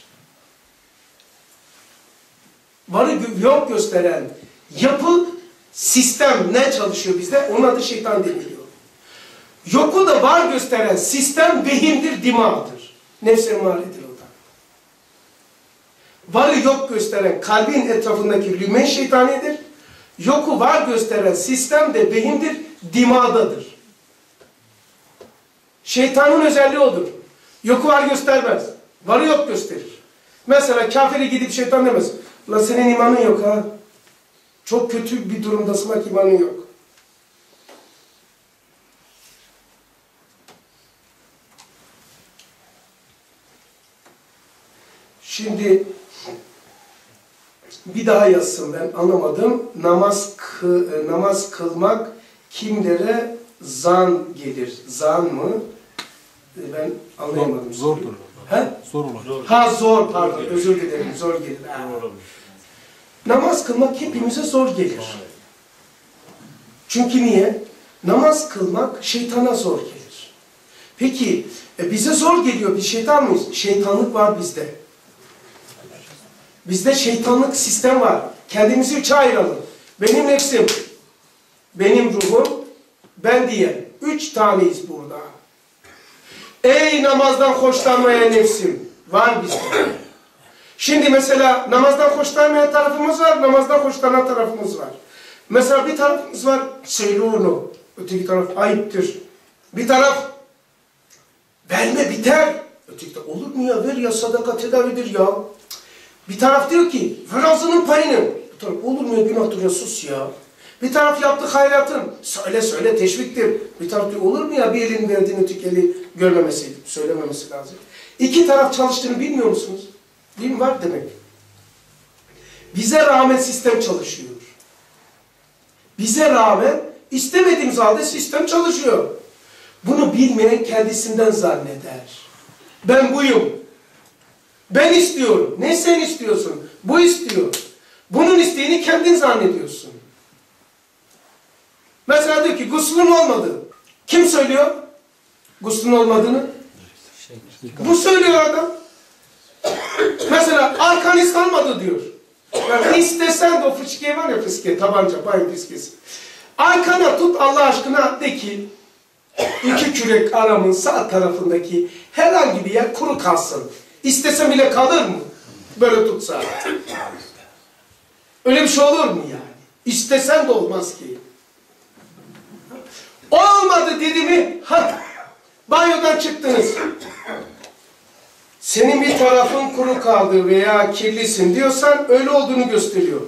Varı yok gösteren yapı, sistem ne çalışıyor bizde? Onun adı şeytan deniliyor. Yoku da var gösteren sistem vehimdir, dimağdır. Nefs emmaredir o da. Varı yok gösteren kalbin etrafındaki lümen şeytanidir. Yoku var gösteren sistem de vehimdir, dimağdadır. Şeytanın özelliği odur. Yoku var göstermez. Varı yok gösterir. Mesela kafire gidip şeytan demez. Ulan senin imanın yok ha. Çok kötü bir durumdasın bak imanın yok. Şimdi bir daha yazsın ben anlamadım. Namaz kılmak kimlere zan gelir? Zan mı? Ben anlayamadım. Zordur. He? Zor olur. Zor pardon. Özür dilerim. Zor gelir. Namaz kılmak hepimize zor gelir. Çünkü niye? Namaz kılmak şeytana zor gelir. Peki bize zor geliyor. Biz şeytan mıyız? Şeytanlık var bizde. Bizde şeytanlık sistem var. Kendimizi üçe ayıralım. Benim nefsim benim ruhum, ben diye 3 taneyiz burada. Ey namazdan hoşlanmayan nefsim, var bizde. Şimdi mesela namazdan hoşlanmayan tarafımız var, namazdan hoşlanan tarafımız var. Mesela bir tarafımız var, söyle onu. Öteki taraf ayıptır. Bir taraf, verme biter. Öteki taraf, olur mu ya, ver ya, sadaka tedavidir ya. Bir taraf diyor ki, ver ağzının payını. Bir taraf, olur mu ya, günahtır ya, sus ya. Bir taraf yaptı hayratın, söyle söyle, teşviktir. Bir taraf diyor, olur mu ya, bir elin verdiğini öteki eli görmemesi, söylememesi lazım. İki taraf çalıştığını bilmiyor musunuz? Değil mi? Var demek. Bize rağmen sistem çalışıyor. Bize rağmen istemediğimiz halde sistem çalışıyor. Bunu bilmeyen kendisinden zanneder. Ben buyum. Ben istiyorum. Ne sen istiyorsun? Bu istiyor. Bunun isteğini kendin zannediyorsun. Mesela diyor ki guslun olmadı. Kim söylüyor guslun olmadığını? Bu söylüyor adam. Mesela arkan ıslanmadı diyor. Yani istesen de o fıskiye var ya, fıskiye, tabanca, bayım fıskiyesi. Arkana tut Allah aşkına, de ki 2 kürek aramın sağ tarafındaki herhangi bir yer kuru kalsın. İstesen bile kalır mı? Böyle tutsa. Öyle bir şey olur mu yani? İstesen de olmaz ki. Olmadı dedi mi? Banyodan çıktınız. Senin bir tarafın kuru kaldı veya kirlisin diyorsan öyle olduğunu gösteriyor.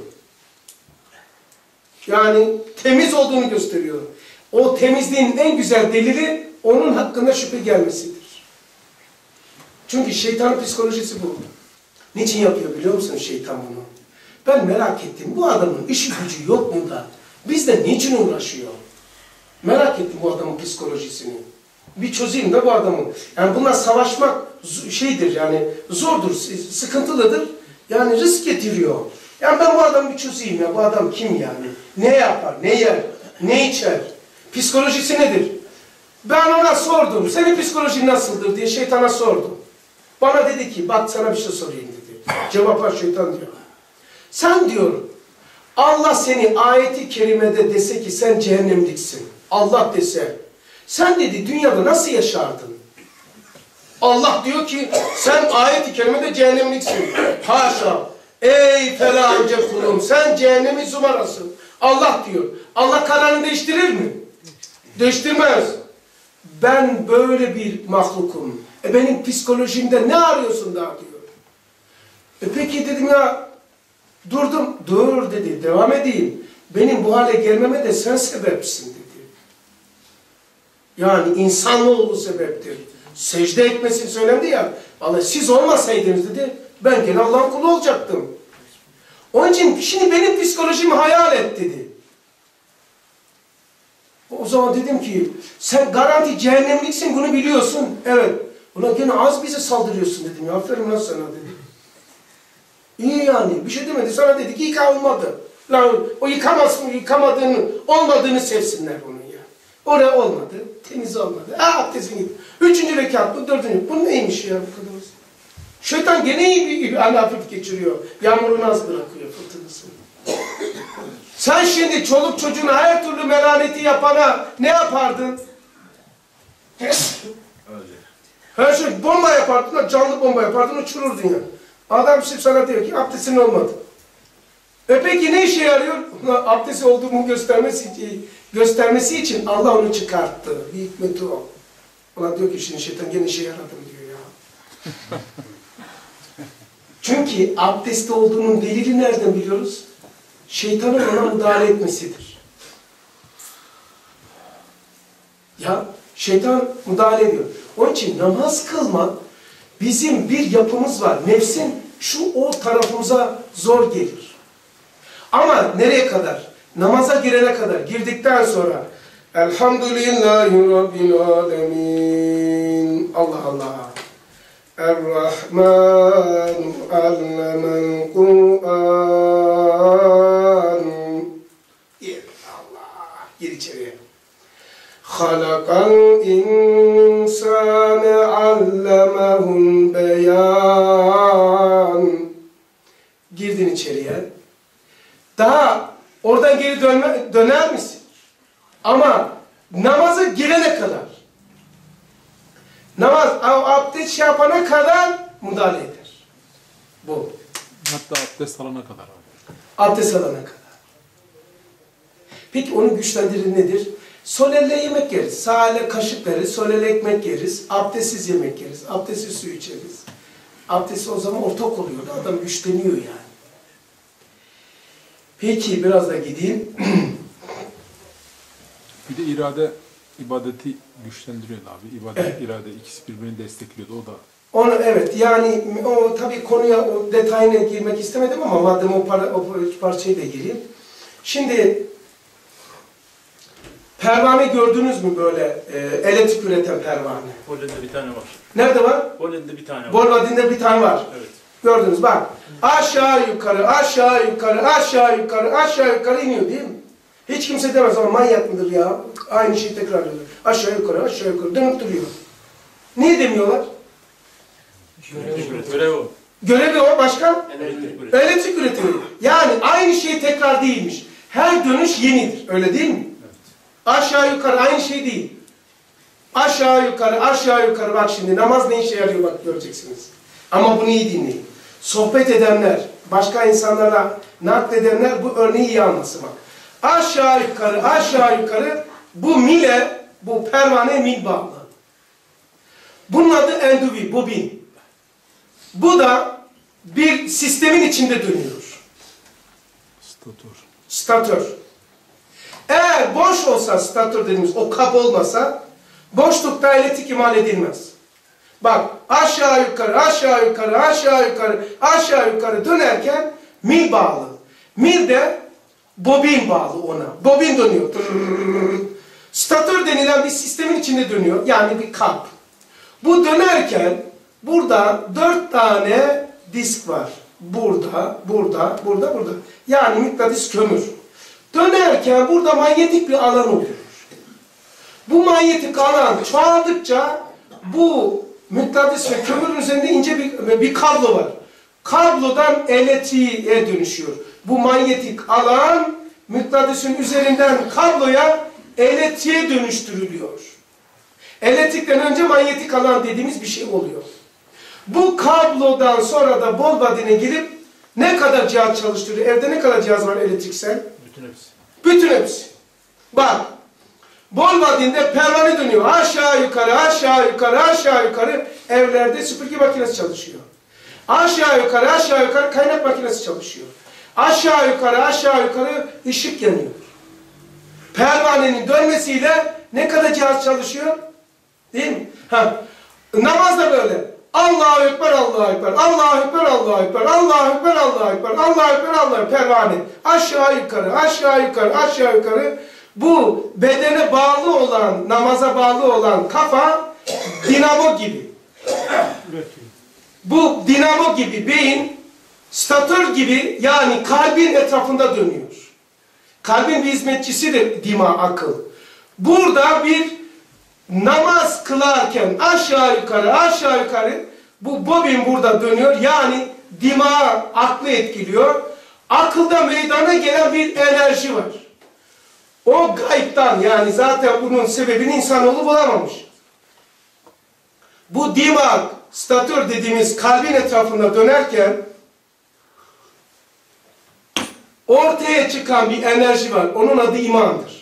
Yani temiz olduğunu gösteriyor. O temizliğin en güzel delili onun hakkında şüphe gelmesidir. Çünkü şeytanın psikolojisi bu. Niçin yapıyor biliyor musun şeytan bunu? Ben merak ettim, bu adamın işi gücü yok mu da bizle niçin uğraşıyor? Merak ettim bu adamın psikolojisini. Bir çözeyim de bu adamın. Yani bununla savaşmak şeydir yani, zordur, sıkıntılıdır. Yani risk getiriyor. Yani ben bu adamı bir çözeyim ya, bu adam kim yani? Ne yapar, ne yer, ne içer? Psikolojisi nedir? Ben ona sordum, senin psikolojin nasıldır diye şeytana sordum. Bana dedi ki, bak sana bir şey sorayım dedi. Cevap şeytan diyor. Sen diyor, Allah seni ayeti kerimede dese ki sen cehennemliksin. Allah dese, sen dedi dünyada nasıl yaşardın? Allah diyor ki sen ayet-i kerimede cehennemliksin. Haşa. Ey felanca kulum, sen cehennemi zumarasın. Allah diyor. Allah kararını değiştirir mi? Değiştirmez. Ben böyle bir mahlukum. Benim psikolojimde ne arıyorsun daha diyor. Peki dedim ya, durdum. Dur dedi, devam edeyim. Benim bu hale gelmeme de sen sebepsin dedi. Yani insanoğlu sebeptir. Secde etmesini söylendi ya. Vallahi siz olmasaydınız dedi, ben gene Allah'ın kulu olacaktım. Onun için şimdi benim psikolojimi hayal et dedi. O zaman dedim ki, sen garanti cehennemliksin, bunu biliyorsun. Evet. Buna gene az bize saldırıyorsun dedim ya. Aferin lan sana dedi. İyi yani, bir şey demedi. Sana dedi ki yıka olmadı. Lan o yıkamadığını, olmadığını sevsinler onun ya. Oraya olmadı, temiz olmadı. Abdestin gitti. 3. rekat bu, 4. Bu neymiş ya bu kadar? Şeytan gene iyi bir hafif geçiriyor. Yağmurunu az bırakıyor fırtınasını. Sen şimdi çoluk çocuğuna her türlü melaneti yapana ne yapardın? Her şey bomba yapardın, canlı bomba yapardın, uçururdun ya. Adam şimdi sana diyor ki abdestin olmadı. Peki ne işe yarıyor? Abdesti olduğumu göstermesi için Allah onu çıkarttı. Bir hikmeti o. Ona diyor ki şimdi şeytan gene işe yaradım diyor ya. Çünkü abdesti olduğunun delili nereden biliyoruz? Şeytanın ona müdahale etmesidir. Ya şeytan müdahale ediyor. Onun için namaz kılmak bizim bir yapımız var. Nefsin o tarafımıza zor gelir. Ama nereye kadar? Namaza girene kadar. Girdikten sonra Elhamdülillahi Rabbil Alemin. Allah Allah. Er-Rahman Allemel Kur'an. Allah. Gir içeriye. Halakal insane allemehul beyan. Girdin içeriye. Daha oradan geri döner misin? Ama namaza girene kadar, namaz abdest şey yapana kadar müdahale eder. Bu. Hatta abdest alana kadar abi. Abdest alana kadar. Peki onu güçlendirir nedir? Sol elle yemek yeriz, sağ elle kaşık veririz, sol elle ekmek yeriz, abdestsiz yemek yeriz, abdestsiz su içeriz. Abdesti o zaman ortak oluyor, adam güçleniyor yani. Peki biraz da gideyim. Bir de irade ibadeti güçlendiriyordu abi. İbadet, irade ikisi birbirini destekliyordu. O da Onu evet yani o tabii konuya o detayına girmek istemedim ama madem o parçayı da gireyim. Şimdi pervane gördünüz mü böyle elektrik üreten pervane? Bollen'de bir tane var. Nerede var? Bollen'de bir tane var. Bolvadin'de bir tane var. Evet. Gördünüz bak. Aşağı yukarı, aşağı yukarı, aşağı yukarı, aşağı yukarı iniyor değil mi? Hiç kimse demez ama manyak mıdır ya? Aynı şeyi tekrar ediyor. Aşağı yukarı, aşağı yukarı dönüp duruyor. Niye demiyorlar? Görev o. Görevi o başka? Elektrik üretiyor. Elektrik üretimi. Yani aynı şey tekrar değilmiş. Her dönüş yenidir. Öyle değil mi? Evet. Aşağı yukarı aynı şey değil. Aşağı yukarı, aşağı yukarı. Bak şimdi namaz ne işe yarıyor bak göreceksiniz. Ama bunu iyi dinleyin. Sohbet edenler, başka insanlara nakledenler bu örneği iyi anlasın bak. Aşağı yukarı, aşağı yukarı bu mile, bu pervane mil bağlı. Bunun adı endüvi, bobin. Bu da bir sistemin içinde dönüyor. Statör. Eğer boş olsa statör dediğimiz o kap olmasa boşlukta elektrik imal edilmez. Bak aşağı yukarı, aşağı yukarı, aşağı yukarı, aşağı yukarı dönerken mil bağlı. Mil de bobin bağlı ona. Bobin dönüyor. Statör denilen bir sistemin içinde dönüyor. Yani bir kap. Bu dönerken burada 4 tane disk var. Burada, burada, burada, burada. Yani mıknatıs kömür. Dönerken burada manyetik bir alan oluyor. Bu manyetik alan çoğaldıkça bu mıknatıs ve kömürün üzerinde ince bir kablo var. Kablodan elektriğe dönüşüyor. Bu manyetik alan mıknatısın üzerinden kabloya elektriğe dönüştürülüyor. Elektrikten önce manyetik alan dediğimiz bir şey oluyor. Bu kablodan sonra da bolvadine girip ne kadar cihaz çalıştırıyor? Evde ne kadar cihaz var elektriksel? Bütün hepsi. Bütün hepsi. Bak. Bolvadin'de pervane dönüyor. Aşağı yukarı, aşağı yukarı, aşağı yukarı. Evlerde süpürge makinesi çalışıyor. Aşağı yukarı, aşağı yukarı kaynak makinesi çalışıyor. Aşağı yukarı, aşağı yukarı ışık yanıyor. Pervanenin dönmesiyle ne kadar cihaz çalışıyor? Değil mi? Ha. Namaz da böyle. Allahu Ekber, Allahu Ekber, Allahu Ekber, Allahu Ekber, Allahu Ekber, Allahu Ekber, Allahu Ekber, Allahu Ekber, pervane. Aşağı yukarı, aşağı yukarı, aşağı yukarı. Bu bedene bağlı olan, namaza bağlı olan kafa dinamo gibi. Bu dinamo gibi beyin statör gibi yani kalbin etrafında dönüyor. Kalbin bir hizmetçisidir dima, akıl. Burada bir namaz kılarken aşağı yukarı, aşağı yukarı bu bobin burada dönüyor. Yani dima aklı etkiliyor. Akılda meydana gelen bir enerji var. O gaybtan yani zaten bunun sebebini insanoğlu bulamamış. Bu dimag, statör dediğimiz kalbin etrafında dönerken ortaya çıkan bir enerji var. Onun adı imandır.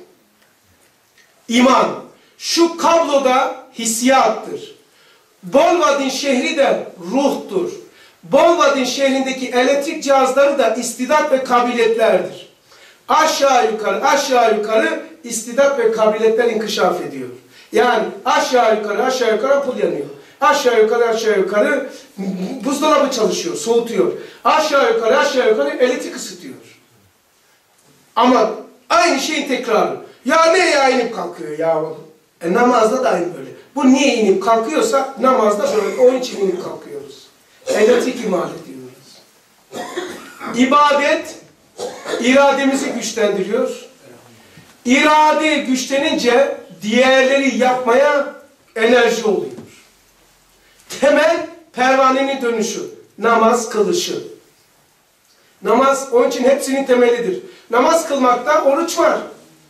İman. Şu kabloda hissiyattır. Bolvadin şehri de ruhtur. Bolvadin şehrindeki elektrik cihazları da istidat ve kabiliyetlerdir. Aşağı yukarı, aşağı yukarı istidat ve kabiliyetler inkişaf ediyor. Yani aşağı yukarı, aşağı yukarı ampul yanıyor. Aşağı yukarı, aşağı yukarı buzdolabı çalışıyor, soğutuyor. Aşağı yukarı, aşağı yukarı elektrik ısıtıyor. Ama aynı şeyin tekrarı. Ya ne ya inip kalkıyor ya? Namazda da aynı böyle. Bu niye inip kalkıyorsa namazda böyle. Onun için inip kalkıyoruz. Elektrik imal ediyoruz. İbadet irademizi güçlendiriyor. İrade güçlenince diğerleri yapmaya enerji oluyor. Temel pervanenin dönüşü. Namaz kılışı. Namaz onun için hepsinin temelidir. Namaz kılmakta oruç var.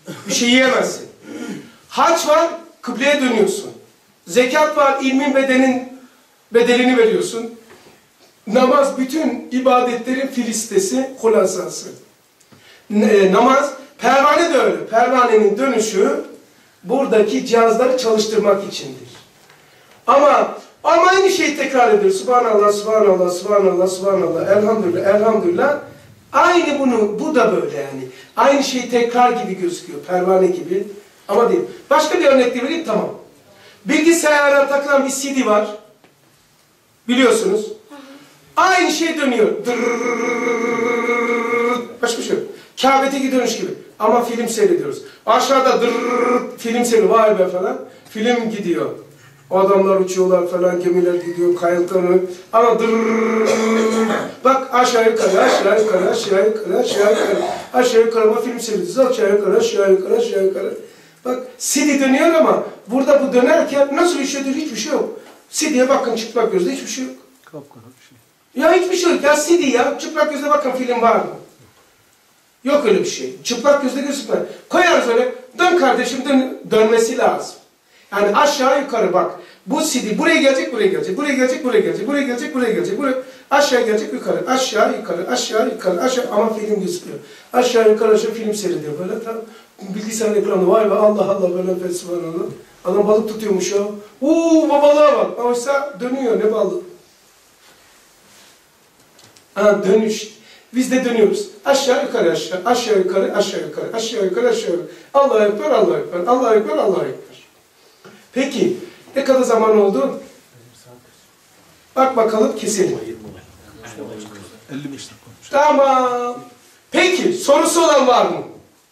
Bir şey yiyemezsin. Hac var, kıbleye dönüyorsun. Zekat var, ilmin bedelini veriyorsun. Namaz bütün ibadetlerin filistesi, hulasası. Namaz, pervane de öyle. Pervanenin dönüşü buradaki cihazları çalıştırmak içindir. Ama aynı şeyi tekrar ediyor. Subhanallah, subhanallah, subhanallah, subhanallah, elhamdülillah, elhamdülillah. Aynı bu da böyle yani. Aynı şey tekrar gibi gözüküyor, pervane gibi. Ama değil. Başka bir örnek de vereyim, tamam. Bilgisayara takılan bir CD var. Biliyorsunuz. Aynı şey dönüyor. Başka bir şey yok. Kabe'deki dönüş gibi. Ama film seyrediyoruz. Aşağıda film seyrediyor. Vay be falan. Film gidiyor. O adamlar uçuyorlar falan, gemiler gidiyor, kayalıklar. Ama bak aşağı yukarı, aşağı yukarı, aşağı yukarı, aşağı yukarı. Aşağı yukarı ama film seyrediyoruz. Aşağı yukarı, aşağı yukarı, aşağı yukarı. Bak CD dönüyor ama burada bu dönerken nasıl bir şeydir, hiçbir şey yok. CD'ye bakın çıplak gözle, hiçbir şey yok. Kapkara bir şey. Ya hiçbir şey yok. Ya CD ya, çıplak gözle bakın film var mı? Yok öyle bir şey. Çıplak gözle gözükmez. Koyarız öyle, dön kardeşim, dönmesi lazım. Yani aşağı yukarı bak. Bu CD buraya gelecek, buraya gelecek, buraya gelecek, buraya gelecek, buraya gelecek, buraya gelecek, buraya aşağı gelecek, yukarı, aşağı yukarı, aşağı yukarı, aşağı ama film gözüküyor. Aşağı yukarı aşağı film seyrediyor böyle tam bilgisayar ekranı vay be Allah Allah böyle fesubhanallah. Adam balık tutuyormuş ya. Babalığa bak. Oysa dönüyor ne balığı. Ha dönüş. Biz de dönüyoruz. Aşağı yukarı aşağı, aşağı yukarı, aşağı yukarı, aşağı yukarı, aşağı yukarı. Allahu Ekber, Allahu Ekber, Allahu Ekber, Allahu Ekber. Peki, ne kadar zaman oldu? Bak bakalım keselim. 55 dakika olmuş. Tamam. Peki, sorusu olan var mı?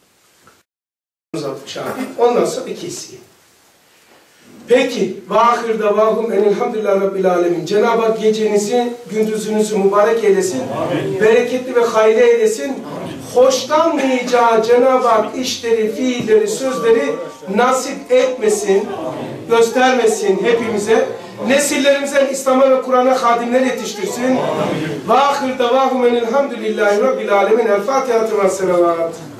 Ondan sonra keseyim. Peki, vâhir davâhum enelhamdülillâhi rabbil âlemin. Cenab-ı Hak gecenizi, gündüzünüzü mübarek eylesin. Amin. Bereketli ve hayırlı eylesin. Amin. Hoşlanmayacağı Cenab-ı Hak işleri, fiilleri, sözleri nasip etmesin. Amin. Göstermesin hepimize. Nesillerimizden İslam'a ve Kur'an'a hadimler yetiştirsin. Vâhir davâhum enelhamdülillâhi rabbil âlemin. El Fatiha ve selavat.